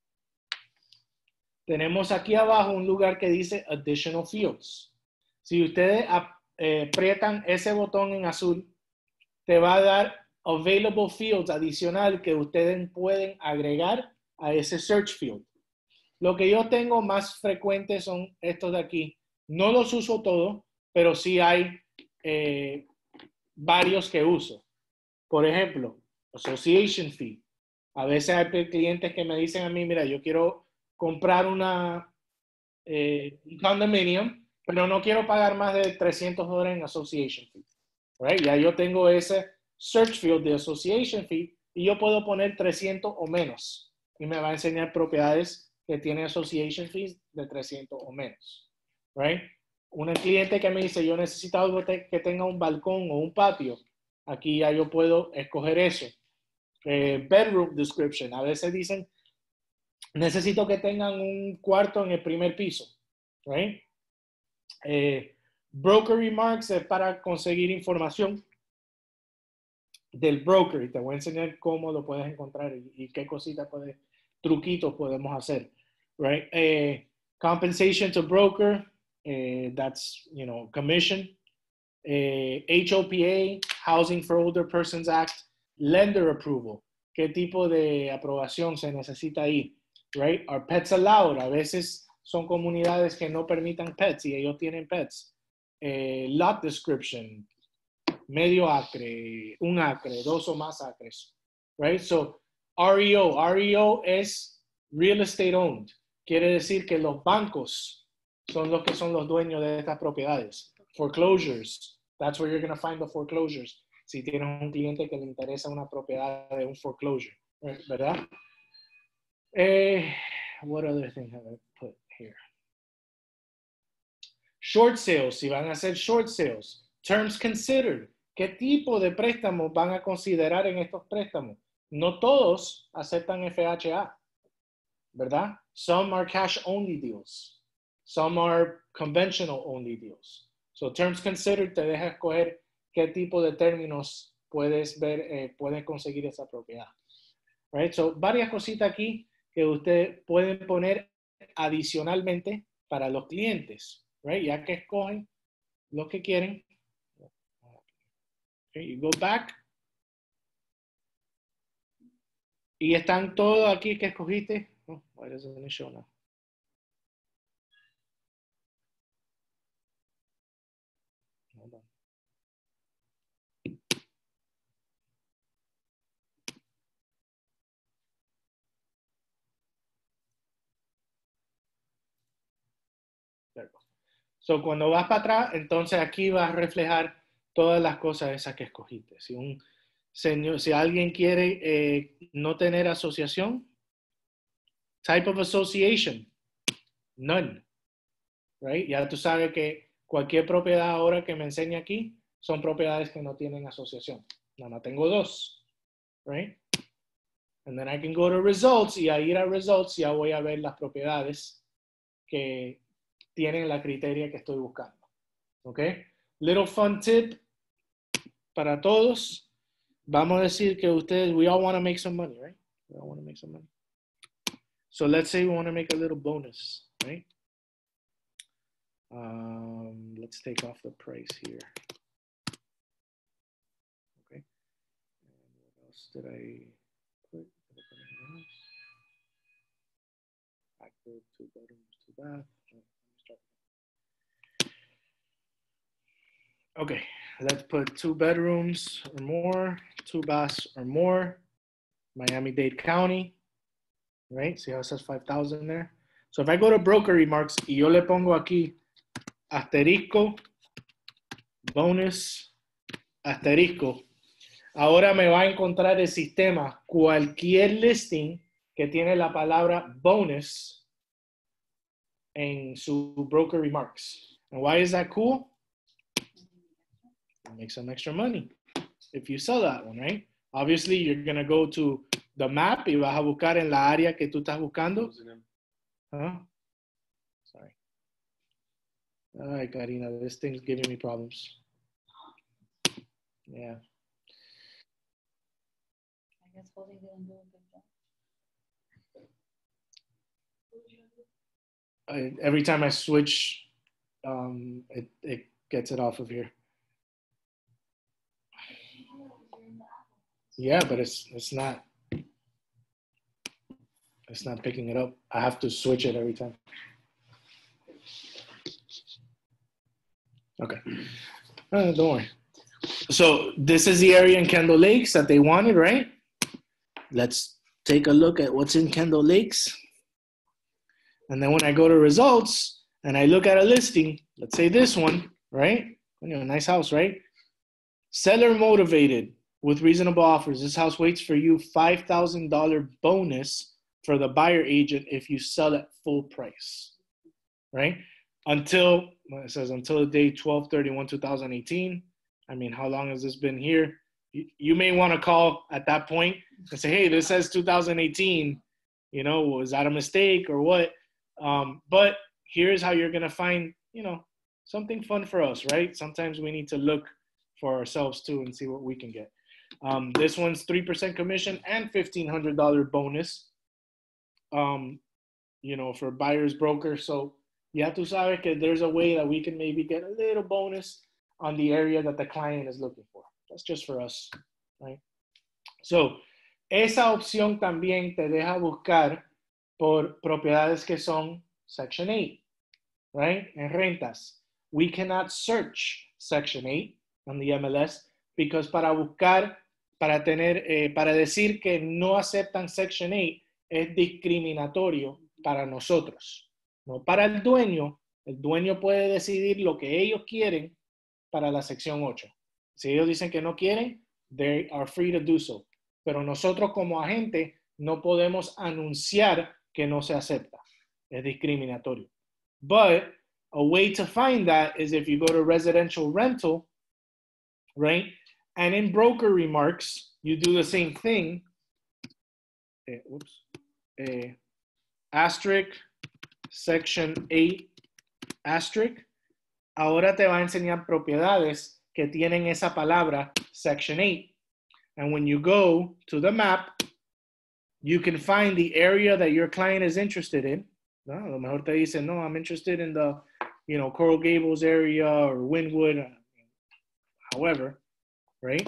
tenemos aquí abajo un lugar que dice additional fields. Si ustedes eh, aprietan ese botón en azul, te va a dar available fields adicional que ustedes pueden agregar a ese search field. Lo que yo tengo más frecuente son estos de aquí. No los uso todos, pero sí hay eh, varios que uso. Por ejemplo, association fee. A veces hay clientes que me dicen a mí, mira, yo quiero comprar una, eh, un condominium, pero no quiero pagar más de trescientos dólares en association fee. Right? Ya yo tengo ese search field de association fee y yo puedo poner trescientos o menos. Y me va a enseñar propiedades que tienen association fees de trescientos o menos. Right? Un cliente que me dice, yo necesito algo que tenga un balcón o un patio. Aquí ya yo puedo escoger eso. Eh, bedroom description. A veces dicen, necesito que tengan un cuarto en el primer piso. Right? Eh, broker remarks es para conseguir información del broker. Y te voy a enseñar cómo lo puedes encontrar y, y qué cositas, puedes, truquitos podemos hacer. Right? Eh, compensation to broker. Uh, that's, you know, commission, uh, H O P A, Housing for Older Persons Act, lender approval, qué tipo de aprobación se necesita ahí, right? Are pets allowed? A veces son comunidades que no permitan pets y ellos tienen pets. Uh, lot description, medio acre, un acre, dos o más acres, right? So, R E O, R E O es real estate owned, quiere decir que los bancos son los que son los dueños de estas propiedades. Foreclosures, that's where you're going to find the foreclosures. Si tienes un cliente que le interesa una propiedad de un foreclosure, ¿verdad? Eh, what other thing have I put here? Short sales, si van a hacer short sales. Terms considered, ¿qué tipo de préstamos van a considerar en estos préstamos? No todos aceptan F H A, ¿verdad? Some are cash only deals. Some are conventional only deals. So terms considered te deja escoger qué tipo de términos puedes ver, eh, puedes conseguir esa propiedad. Right? So varias cositas aquí que ustedes pueden poner adicionalmente para los clientes. Right? Ya que escogen lo que quieren. Okay, you go back. Y están todos aquí que escogiste. Oh, why doesn't it show now? So, cuando vas para atrás, entonces aquí vas a reflejar todas las cosas esas que escogiste. Si, un señor, si alguien quiere eh, no tener asociación, type of association, none. Right? Ya tú sabes que cualquier propiedad ahora que me enseñe aquí son propiedades que no tienen asociación. Nada más tengo dos, right? And then I can go to results y a ir a results ya voy a ver las propiedades que tienen la criteria que estoy buscando. ¿Ok? Little fun tip para todos. Vamos a decir que ustedes, we all want to make some money, right? We all want to make some money. So let's say we want to make a little bonus, right? Um, let's take off the price here. Okay. And what else did I put? Active, two bedrooms, two bath. Okay, let's put two bedrooms or more, two baths or more, Miami-Dade County, right? See how it says five thousand there? So if I go to broker remarks y yo le pongo aquí asterisco, bonus, asterisco, ahora me va a encontrar el sistema cualquier listing que tiene la palabra bonus en su broker remarks. And why is that cool? Make some extra money if you sell that one, right? Obviously, you're going to go to the map y vas a buscar en la área que tú estás buscando. Huh? Sorry. All right, Karina, this thing's giving me problems. Yeah. I guess Jose didn't do a good job. I, every time I switch, um, it, it gets it off of here. Yeah, but it's it's not it's not picking it up. I have to switch it every time. Okay, uh, don't worry. So this is the area in Kendall Lakes that they wanted, right? Let's take a look at what's in Kendall Lakes. And then when I go to results and I look at a listing, let's say this one, right? You know, nice house, right? Seller motivated. With reasonable offers, this house waits for you five thousand dollars bonus for the buyer agent if you sell at full price, right? Until, it says until the day twelve thirty-one two thousand eighteen. I mean, how long has this been here? You, you may want to call at that point and say, hey, this says two thousand eighteen. You know, was that a mistake or what? Um, but here's how you're going to find, you know, something fun for us, right? Sometimes we need to look for ourselves too and see what we can get. Um, this one's three percent commission and fifteen hundred dollars bonus, um, you know, for buyer's broker. So ya tú sabes que there's a way that we can maybe get a little bonus on the area that the client is looking for. That's just for us, right? So, esa opción también te deja buscar por propiedades que son Section eight, right? En rentas. We cannot search Section eight on the M L S because para buscar, para tener, eh, para decir que no aceptan Section eight es discriminatorio para nosotros, no para el dueño. El dueño puede decidir lo que ellos quieren para la sección ocho. Si ellos dicen que no quieren, they are free to do so. Pero nosotros como agente no podemos anunciar que no se acepta. Es discriminatorio. But a way to find that is if you go to residential rental, right? And in broker remarks, you do the same thing. Eh, oops. Eh, asterisk, section eight, asterisk. Ahora te va a enseñar propiedades que tienen esa palabra, section eight. And when you go to the map, you can find the area that your client is interested in. No, a lo mejor te dice, no, I'm interested in the, you know, Coral Gables area or Wynwood, however, right?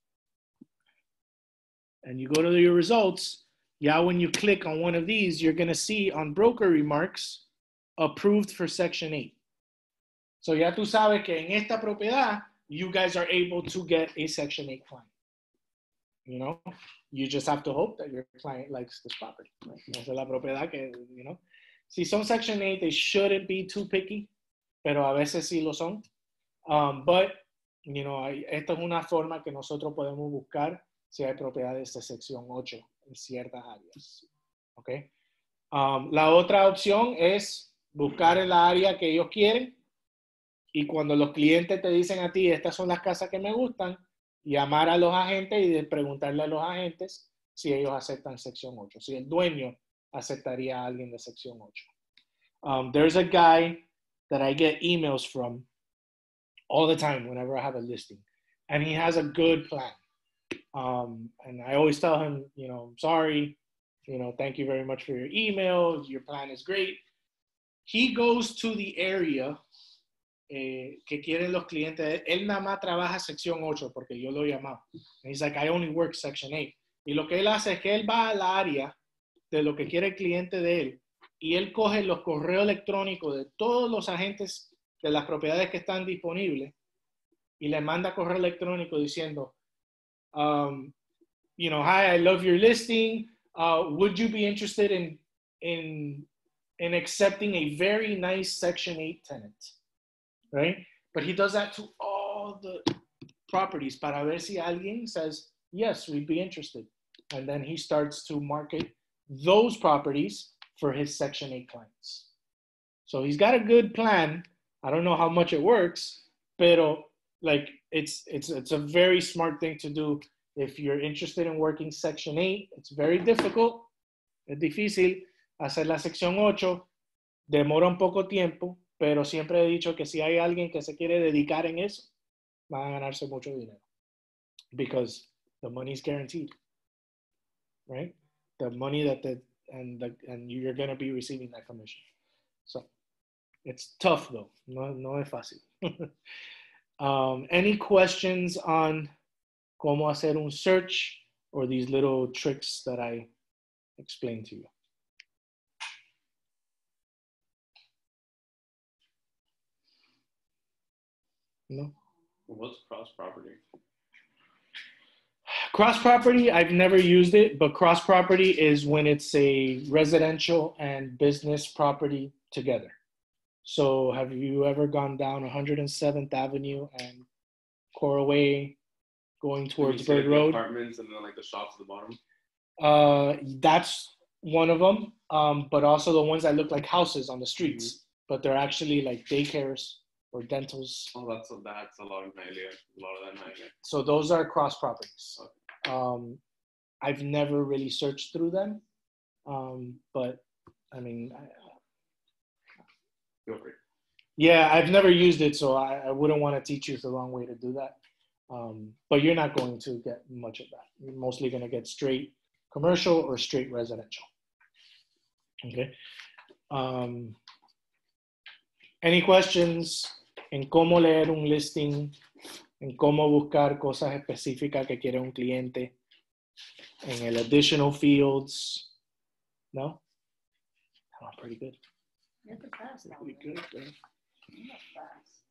And you go to your results. Yeah, when you click on one of these, you're going to see on broker remarks, approved for section eight. So ya tú sabes que en esta propiedad, you guys are able to get a section eight client. You know, you just have to hope that your client likes this property. Right? Esa es la propiedad que, you know, si son section eight, they shouldn't be too picky, pero a veces sí lo son. Um, but, you know, esta es una forma que nosotros podemos buscar si hay propiedades de sección ocho en ciertas áreas. Okay. Um, la otra opción es buscar en la área que ellos quieren. Y cuando los clientes te dicen a ti, estas son las casas que me gustan, llamar a los agentes y de preguntarle a los agentes si ellos aceptan sección ocho, si el dueño aceptaría a alguien de sección ocho. Um, there's a guy that I get emails from all the time whenever I have a listing, and he has a good plan. Um, and I always tell him, you know, I'm sorry, you know, thank you very much for your email. Your plan is great. He goes to the area eh, que quieren los clientes. Él nada más trabaja sección ocho porque yo lo he llamado. And he's like, I only work section eight. Y lo que él hace es que él va al área de lo que quiere el cliente de él y él coge los correos electrónicos de todos los agentes de las propiedades que están disponibles y le manda correo electrónico diciendo, um, you know, hi, I love your listing. Uh, would you be interested in, in, in accepting a very nice section eight tenant? Right? But he does that to all the properties para ver si alguien says, yes, we'd be interested. And then he starts to market those properties for his section eight clients. So he's got a good plan. I don't know how much it works, pero like it's it's it's a very smart thing to do if you're interested in working section eight. It's very difficult. Es difícil hacer la sección ocho. Demora un poco tiempo, pero siempre he dicho que si hay alguien que se quiere dedicar en eso, va a ganarse mucho dinero. Because the money is guaranteed, right? The money that the and the and you're going to be receiving that commission. So it's tough though. No, no es fácil. um, any questions on cómo hacer un search or these little tricks that I explained to you? No. What's cross property? Cross property, I've never used it, but cross property is when it's a residential and business property together. So have you ever gone down one hundred seventh Avenue and Coraway going towards Bird like Road? Apartments and then like the shops at the bottom. Uh, that's one of them, um, but also the ones that look like houses on the streets, mm-hmm. but they're actually like daycares or dentals. Oh, that's a, that's a lot of Hialeah. A lot of that in Hialeah. So those are cross properties. Okay. Um, I've never really searched through them, um, but I mean, I, Feel free. Yeah, I've never used it, so I, I wouldn't want to teach you the wrong way to do that. Um, but you're not going to get much of that. You're mostly going to get straight commercial or straight residential. Okay. Um, any questions en cómo leer un listing, en cómo buscar cosas específicas que quiere un cliente, en el additional fields? No? Oh, pretty good. You're the best. Pretty good, bro. You're the best.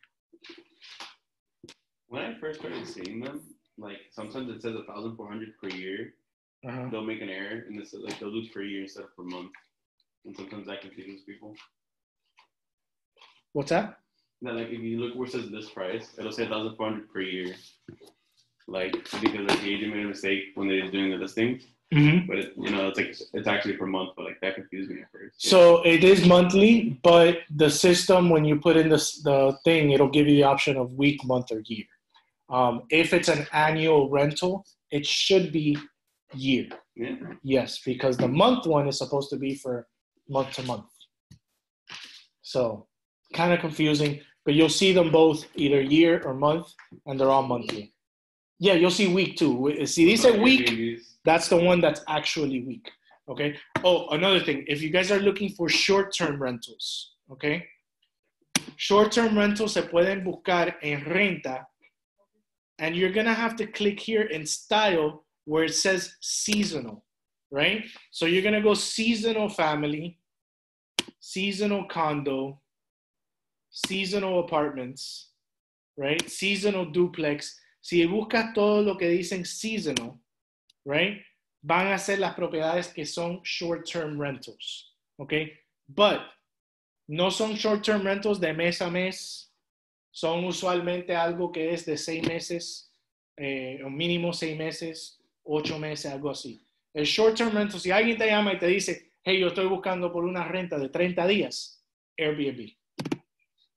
When I first started seeing them, like sometimes it says one thousand four hundred per year. Uh-huh. They'll make an error and this like they'll do it per year instead of per month. And sometimes that confuses people. What's that? That like if you look where it says this price, it'll say one thousand four hundred per year. Like because like, the agent made a mistake when they were doing the listing. Mm-hmm. But it, you know, it's like it's actually per month, but like that confused me at first. So yeah. It is monthly, but the system when you put in the the thing, it'll give you the option of week, month, or year. Um, if it's an annual rental, it should be year. Yeah. Yes, because the month one is supposed to be for month to month. So kind of confusing, but you'll see them both either year or month, and they're all monthly. Yeah, you'll see week too. See, these are week. That's the one that's actually week. Okay. Oh, another thing. If you guys are looking for short-term rentals, okay, short-term rentals se pueden buscar en renta, and you're gonna have to click here in style where it says seasonal, right? So you're gonna go seasonal family, seasonal condo, seasonal apartments, right? Seasonal duplex. Si buscas todo lo que dicen seasonal, right? Van a ser las propiedades que son short-term rentals, okay? But no son short-term rentals de mes a mes. Son usualmente algo que es de seis meses, eh, o mínimo seis meses, ocho meses, algo así. El short-term rental, si alguien te llama y te dice, hey, yo estoy buscando por una renta de treinta días, Airbnb.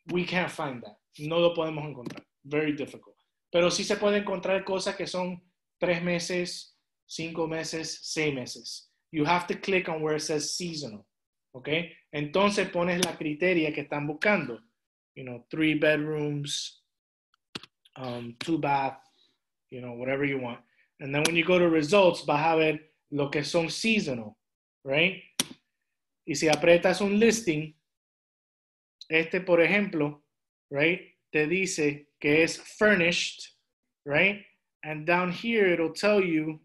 we can't find that. No lo podemos encontrar. Very difficult. Pero sí se puede encontrar cosas que son tres meses, cinco meses, seis meses. You have to click on where it says seasonal. ¿Ok? Entonces pones la criteria que están buscando. You know, three bedrooms, um, two bath, you know, whatever you want. And then when you go to results, vas a ver lo que son seasonal, right? Y si aprietas un listing, este, por ejemplo, right, te dice que es furnished, right? And down here, it'll tell you,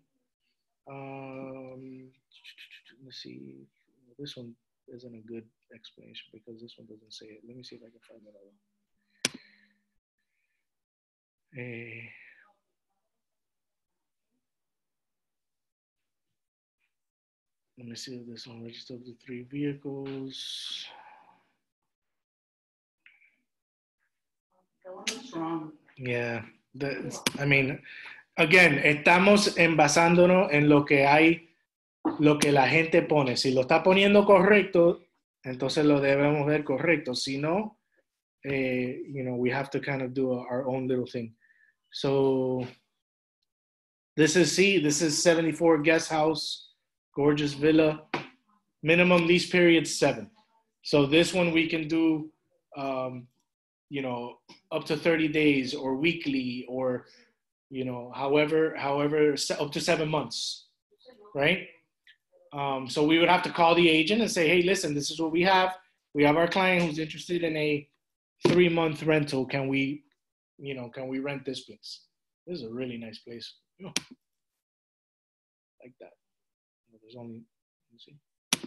um, let's see, this one isn't a good explanation because this one doesn't say it. Let me see if I can find that out. Eh, let me see if this one registered the three vehicles. What's wrong? Yeah, the, I mean, again, estamos basándonos en lo que hay, lo que la gente pone. Si lo está poniendo correcto, entonces lo debemos ver correcto. Si no, eh, you know, we have to kind of do our own little thing. So this is, see, this is seventy-four guest house, gorgeous villa, minimum lease period seven. So this one we can do, um, you know, up to thirty days or weekly or, you know, however, however, up to seven months, right? Um, so we would have to call the agent and say, hey, listen, this is what we have. We have our client who's interested in a three month rental. Can we, you know, can we rent this place? This is a really nice place. You know, like that. There's only, let me see.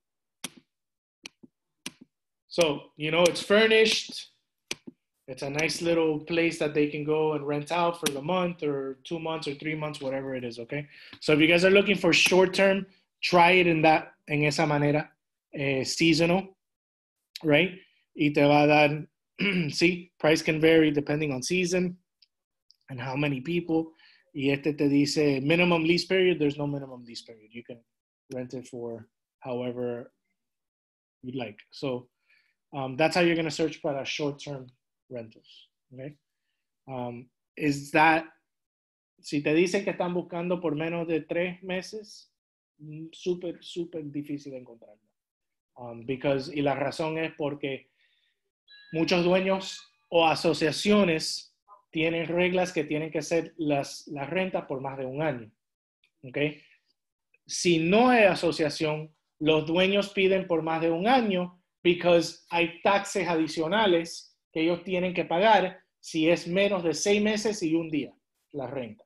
So, you know, it's furnished. It's a nice little place that they can go and rent out for the month or two months or three months, whatever it is, okay? So if you guys are looking for short-term, try it in that, en esa manera, eh, seasonal, right? Y te va a dar, sí, price can vary depending on season and how many people. Y este te dice minimum lease period. There's no minimum lease period. You can rent it for however you'd like. So um, that's how you're going to search for a short-term rentals, okay? Um, is that, si te dicen que están buscando por menos de tres meses, súper, súper difícil de encontrarlo. Um, because, y la razón es porque muchos dueños o asociaciones tienen reglas que tienen que ser las, las rentas por más de un año, okay? Si no hay asociación, los dueños piden por más de un año because hay taxes adicionales que ellos tienen que pagar si es menos de seis meses y un día la renta.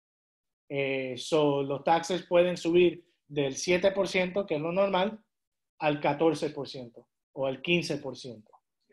Eh, so, los taxes pueden subir del siete por ciento, que es lo normal, al catorce por ciento o al quince por ciento.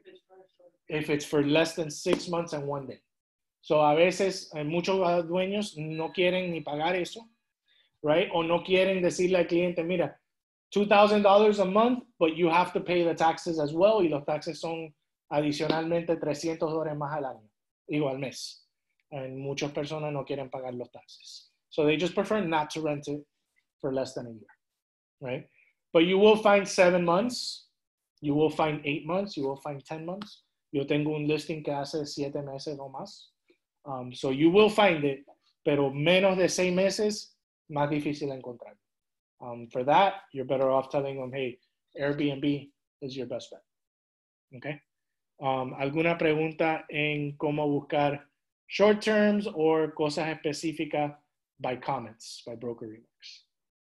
If it's for less than six months and one day. So, a veces eh, muchos dueños no quieren ni pagar eso, right? O no quieren decirle al cliente, mira, two thousand dollars a month, but you have to pay the taxes as well, y los taxes son adicionalmente trescientos dólares más al año, digo al mes. And muchas personas no quieren pagar los taxes. So they just prefer not to rent it for less than a year, right? But you will find seven months, you will find eight months, you will find ten months. Yo tengo un listing que hace siete meses o más. Um, so you will find it, pero menos de seis meses, más difícil de encontrar. Um, for that, you're better off telling them, hey, Airbnb is your best bet, okay? Um, ¿Alguna pregunta en cómo buscar short terms o cosas específicas by comments, by broker remarks?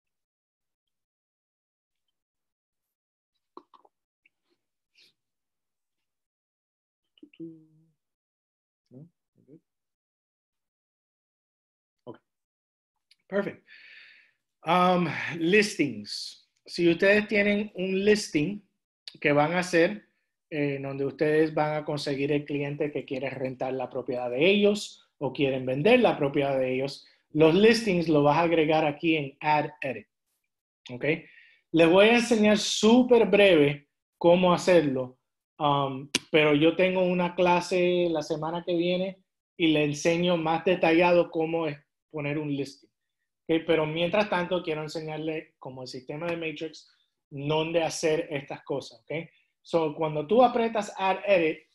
No? Okay. Okay. Perfect. Um, listings. Si ustedes tienen un listing que van a hacer, Eh, donde ustedes van a conseguir el cliente que quiere rentar la propiedad de ellos o quieren vender la propiedad de ellos, los listings los vas a agregar aquí en Add Edit. ¿Ok? Les voy a enseñar súper breve cómo hacerlo, um, pero yo tengo una clase la semana que viene y le enseño más detallado cómo es poner un listing. ¿Okay? Pero mientras tanto quiero enseñarle como el sistema de Matrix dónde hacer estas cosas. ¿Ok? So, cuando tú aprietas Add Edit,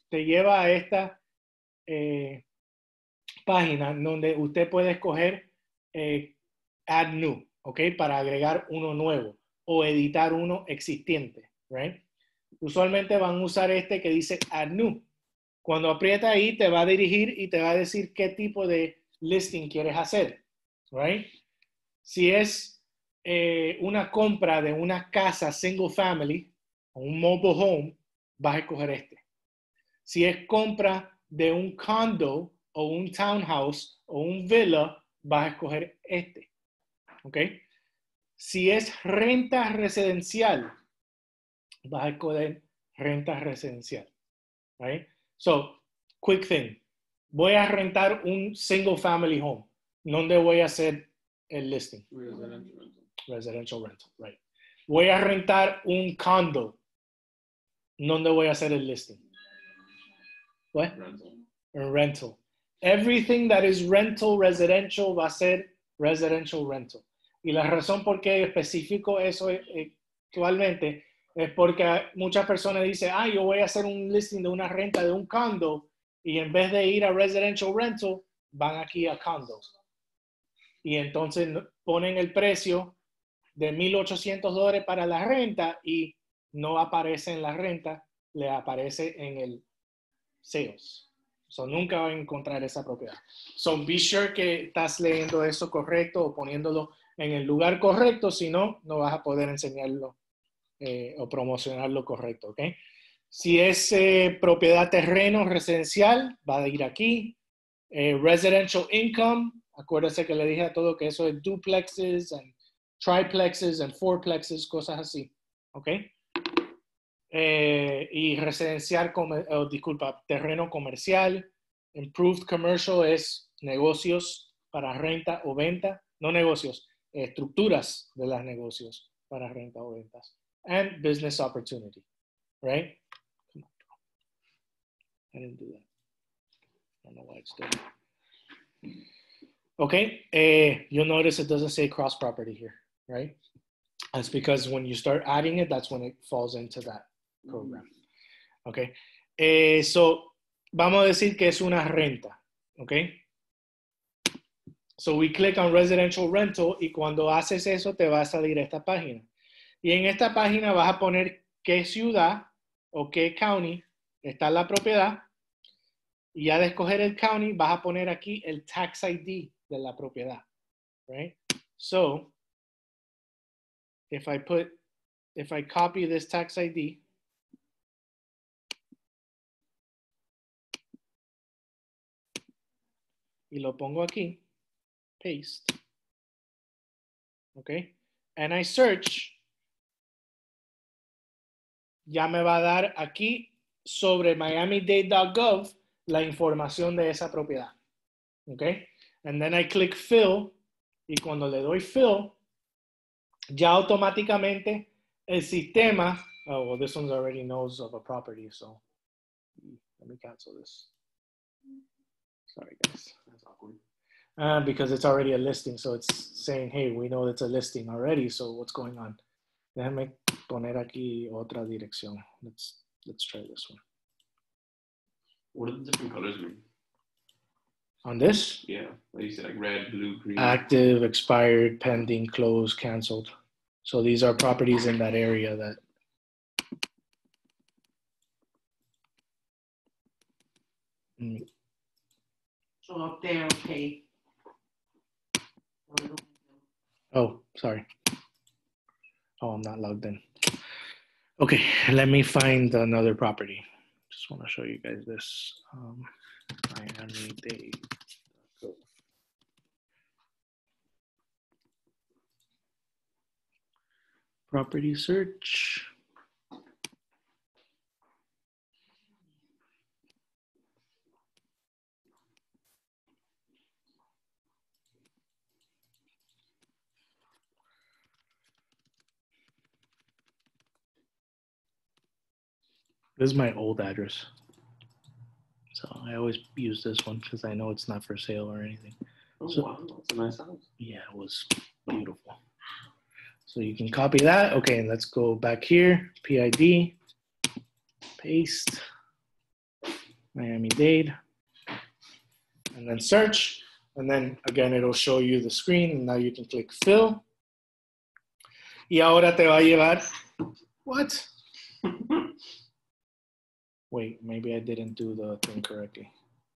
te lleva a esta eh, página donde usted puede escoger eh, Add New, ¿ok? Para agregar uno nuevo o editar uno existente, right? Usualmente van a usar este que dice Add New. Cuando aprieta ahí, te va a dirigir y te va a decir qué tipo de listing quieres hacer, right? Si es eh, una compra de una casa single family o un mobile home, vas a escoger este. Si es compra de un condo o un townhouse o un villa, vas a escoger este, ¿ok? Si es renta residencial, vas a escoger renta residencial, right? So, quick thing. Voy a rentar un single family home. ¿Dónde voy a hacer el listing? Residential rental. Residential rental, right. Voy a rentar un condo. ¿Dónde voy a hacer el listing? What? Rental. A rental. Everything that is rental, residential, va a ser residential rental. Y la razón por qué especifico eso actualmente es porque muchas personas dicen, ah, yo voy a hacer un listing de una renta de un condo y en vez de ir a residential rental, van aquí a condo. Y entonces ponen el precio de mil ochocientos dólares para la renta y no aparece en la renta, le aparece en el sales. So, nunca van a encontrar esa propiedad. So, be sure que estás leyendo eso correcto o poniéndolo en el lugar correcto, si no, no vas a poder enseñarlo eh, o promocionarlo correcto, ¿ok? Si es eh, propiedad terreno residencial, va a ir aquí. Eh, residential income, acuérdese que le dije a todo que eso es duplexes, and triplexes, and fourplexes, cosas así, ¿ok? Eh, y residencial, oh, disculpa, terreno comercial. Improved commercial es negocios para renta o venta, no negocios, eh, estructuras de los negocios para renta o ventas. And business opportunity, right? I didn't do that. I don't know why it's doing it. Okay, uh, you'll notice it doesn't say cross property here, right? That's because when you start adding it, that's when it falls into that program. Okay, eh, so vamos a decir que es una renta, okay? So we click on residential rental y cuando haces eso te va a salir esta página. Y en esta página vas a poner qué ciudad o qué county está la propiedad. Y ya de escoger el county vas a poner aquí el tax I D de la propiedad, right? So if I put, if I copy this tax I D, y lo pongo aquí, paste, okay, and I search, ya me va a dar aquí sobre miami dade dot gov la información de esa propiedad, okay, and then I click fill, y cuando le doy fill, ya automáticamente el sistema, oh, well, this one already knows of a property, so let me cancel this. Sorry, guys. That's awkward. Uh, because it's already a listing, so it's saying, hey, we know it's a listing already, so what's going on? Déjame poner aquí otra dirección. Let's, let's try this one. What do the different colors mean? On this? Yeah, like you said, like red, blue, green. Active, expired, pending, closed, canceled. So these are properties in that area that. Mm. So up there, okay. Oh, sorry. Oh, I'm not logged in. Okay, let me find another property. Just want to show you guys this. Um, miami dade dot gov. Property search. This is my old address. So I always use this one because I know it's not for sale or anything. Oh, So- wow, that's a nice house. Yeah, it was beautiful. So you can copy that. Okay, let's go back here. P I D, paste. Miami-Dade. And then search. And then again, it'll show you the screen. And now you can click fill. Y ahora te va a llevar. What? Wait, maybe I didn't do the thing correctly.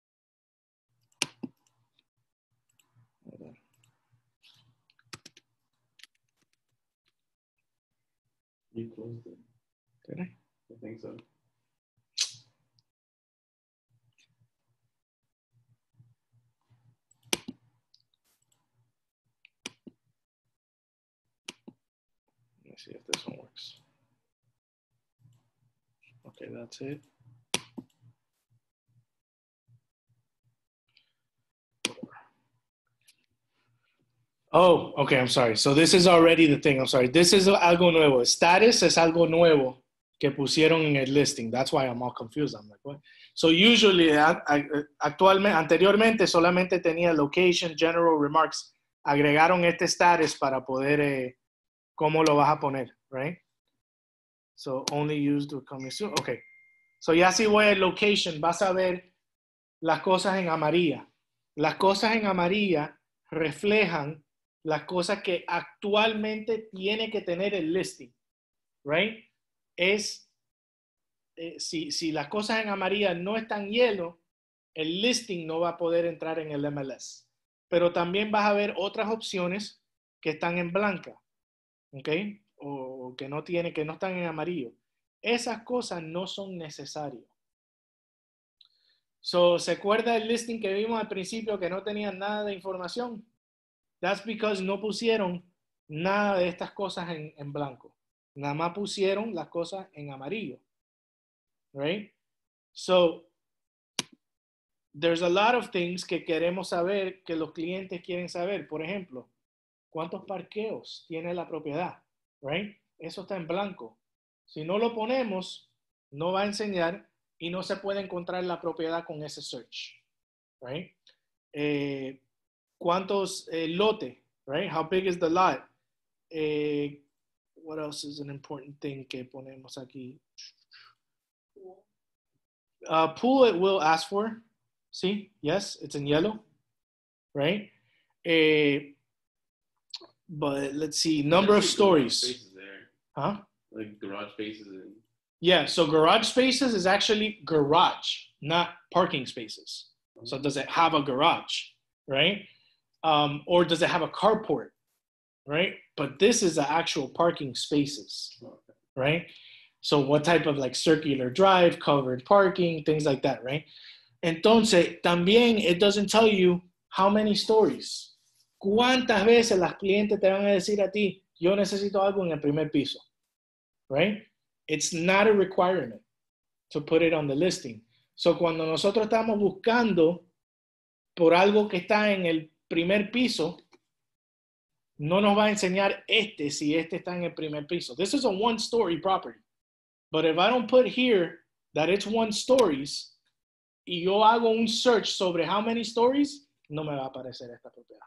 You closed it. Did I? I think so. Let me see if this one works. Okay, that's it. Oh, okay, I'm sorry. So this is already the thing. I'm sorry. This is algo nuevo. Status es algo nuevo que pusieron en el listing. That's why I'm all confused. I'm like, what? So usually, actualmente, anteriormente solamente tenía location, general remarks. Agregaron este status para poder, eh, ¿cómo lo vas a poner? Right? So only used to come soon. Okay. So ya si voy a location, vas a ver las cosas en amarilla. Las cosas en amarilla reflejan las cosas que actualmente tiene que tener el listing, right? Es, eh, si, si las cosas en amarilla no están en hielo, el listing no va a poder entrar en el M L S. Pero también vas a ver otras opciones que están en blanca, ¿ok? O que no tiene, que no están en amarillo. Esas cosas no son necesarias. So, ¿se acuerda el listing que vimos al principio que no tenía nada de información? That's because no pusieron nada de estas cosas en, en blanco. Nada más pusieron las cosas en amarillo. Right? So, there's a lot of things que queremos saber, que los clientes quieren saber. Por ejemplo, ¿cuántos parqueos tiene la propiedad? Right? Eso está en blanco. Si no lo ponemos, no va a enseñar y no se puede encontrar la propiedad con ese search. Right? Eh, ¿Cuántos eh, lote? Right? How big is the lot? Eh, what else is an important thing que ponemos aquí? Uh, pool it will ask for. See? Yes, it's in yellow. Right? Eh, but let's see. Number of stories. Spaces there. Huh? Like garage spaces. And... Yeah, so garage spaces is actually garage, not parking spaces. So does it have a garage? Right? Um, or does it have a carport, right? But this is the actual parking spaces, right? So what type of like circular drive, covered parking, things like that, right? Entonces, también it doesn't tell you how many stories. ¿Cuántas veces las clientes te van a decir a ti, yo necesito algo en el primer piso, right? It's not a requirement to put it on the listing. So cuando nosotros estamos buscando por algo que está en el primer piso, no nos va a enseñar este si este está en el primer piso. This is a one-story property. But if I don't put here that it's one stories y yo hago un search sobre how many stories, no me va a aparecer esta propiedad.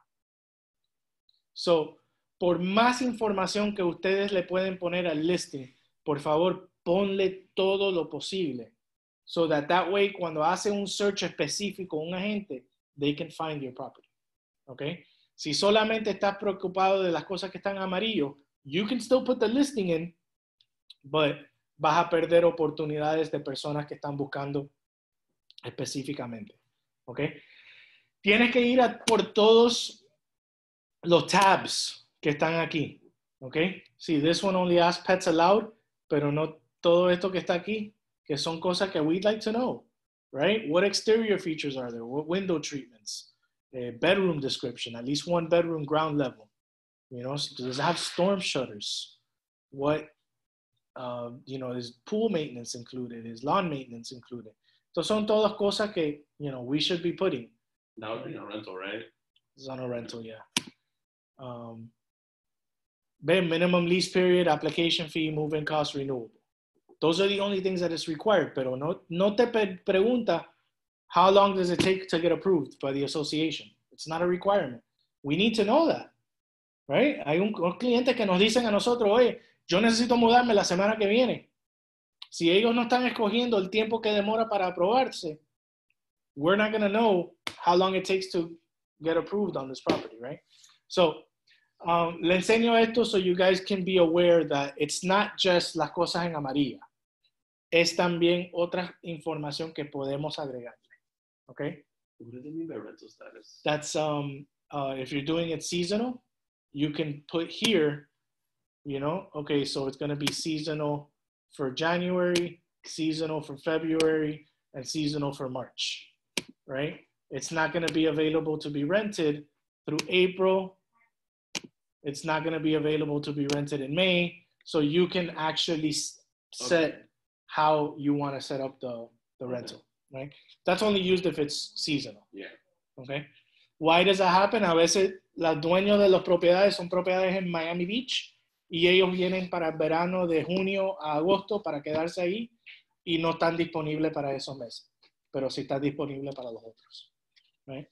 So, por más información que ustedes le pueden poner al listing, por favor, ponle todo lo posible. So that that way, cuando hace un search específico un agente, they can find your property. Okay? Si solamente estás preocupado de las cosas que están amarillo, you can still put the listing in, but vas a perder oportunidades de personas que están buscando específicamente. Okay? Tienes que ir a por todos los tabs que están aquí. Okay? See, this one only asks pets allowed, pero no todo esto que está aquí, que son cosas que we'd like to know. Right? What exterior features are there? What window treatments? Uh, bedroom description, at least one bedroom ground level. You know, does it have storm shutters? What, uh, you know, is pool maintenance included? Is lawn maintenance included? So son todas cosas que, you know, we should be putting. That would be a rental, right? It's on a rental, yeah. Um, minimum lease period, application fee, move-in cost, renewable. Those are the only things that is required, pero no, no te pre pregunta how long does it take to get approved by the association. It's not a requirement. We need to know that, right? Hay un, un cliente que nos dicen a nosotros, oye, yo necesito mudarme la semana que viene. Si ellos no están escogiendo el tiempo que demora para aprobarse, we're not going to know how long it takes to get approved on this property, right? So, um, le enseño esto so you guys can be aware that it's not just las cosas en amarilla. Es también otra información que podemos agregarle, okay? What does it mean by rental status? That's, um, uh, if you're doing it seasonal, you can put here, you know, okay, so it's going to be seasonal for January, seasonal for February, and seasonal for March, right? It's not going to be available to be rented through April. It's not going to be available to be rented in May. So you can actually set okay. how you want to set up the, the okay. rental, right? That's only used if it's seasonal. Yeah. Okay. Why does that happen? A veces los dueños de las propiedades son propiedades en Miami Beach y ellos vienen para el verano de junio a agosto para quedarse ahí y no están disponibles para esos meses, pero sí están disponibles para los otros. Right?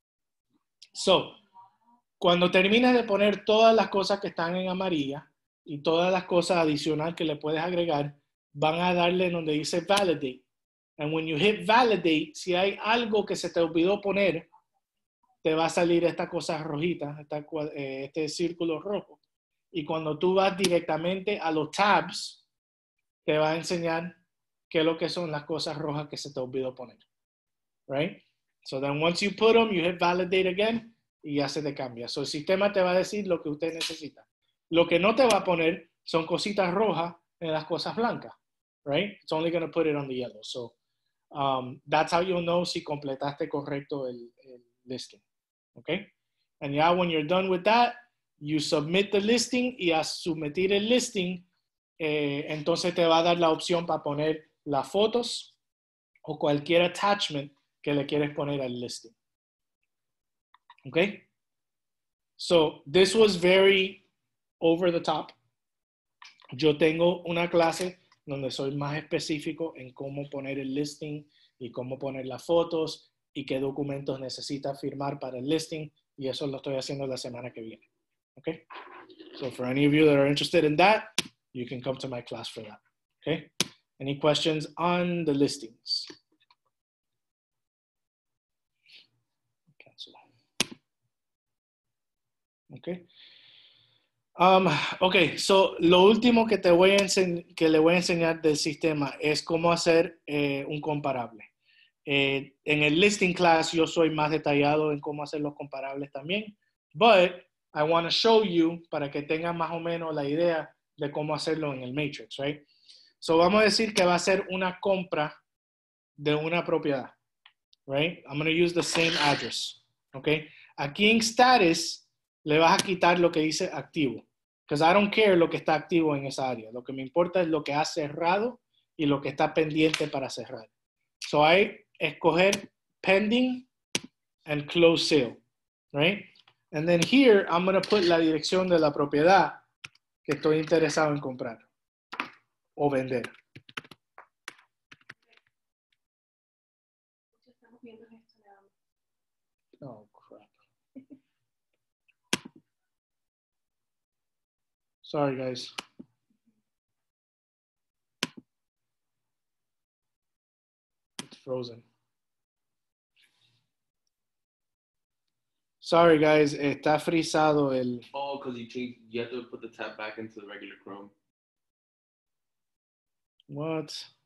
So, cuando termines de poner todas las cosas que están en amarilla y todas las cosas adicionales que le puedes agregar, van a darle donde dice validate. And when you hit validate, si hay algo que se te olvidó poner, te va a salir esta cosa rojita, esta, este círculo rojo. Y cuando tú vas directamente a los tabs, te va a enseñar qué es lo que son las cosas rojas que se te olvidó poner. Right? So then once you put them, you hit validate again, y ya se te cambia. So el sistema te va a decir lo que usted necesita. Lo que no te va a poner son cositas rojas en las cosas blancas. Right? It's only going to put it on the yellow. So um, that's how you'll know si completaste correcto el, el listing. Okay? And ya when you're done with that, you submit the listing y a submitir el listing, eh, entonces te va a dar la opción para poner las fotos o cualquier attachment que le quieres poner al listing. Okay? So this was very over the top. Yo tengo una clase donde soy más específico en cómo poner el listing y cómo poner las fotos y qué documentos necesita firmar para el listing, y eso lo estoy haciendo la semana que viene. Okay? So for any of you that are interested in that, you can come to my class for that. Okay? Any questions on the listings? Cancel. Okay. Um, ok, so lo último que, te voy a que le voy a enseñar del sistema es cómo hacer eh, un comparable. Eh, en el listing class yo soy más detallado en cómo hacer los comparables también, but I want to show you para que tengan más o menos la idea de cómo hacerlo en el matrix, right? So vamos a decir que va a ser una compra de una propiedad, right? I'm going to use the same address, okay? Aquí en status le vas a quitar lo que dice activo. Because I don't care lo que está activo en esa área. Lo que me importa es lo que ha cerrado y lo que está pendiente para cerrar. So hay escoger pending and close sale, right? And then here I'm going to put la dirección de la propiedad que estoy interesado en comprar o vender. Oh, crap. Sorry, guys. It's frozen. Sorry, guys. Está frisado el... Oh, because you change, you have to put the tab back into the regular Chrome. What?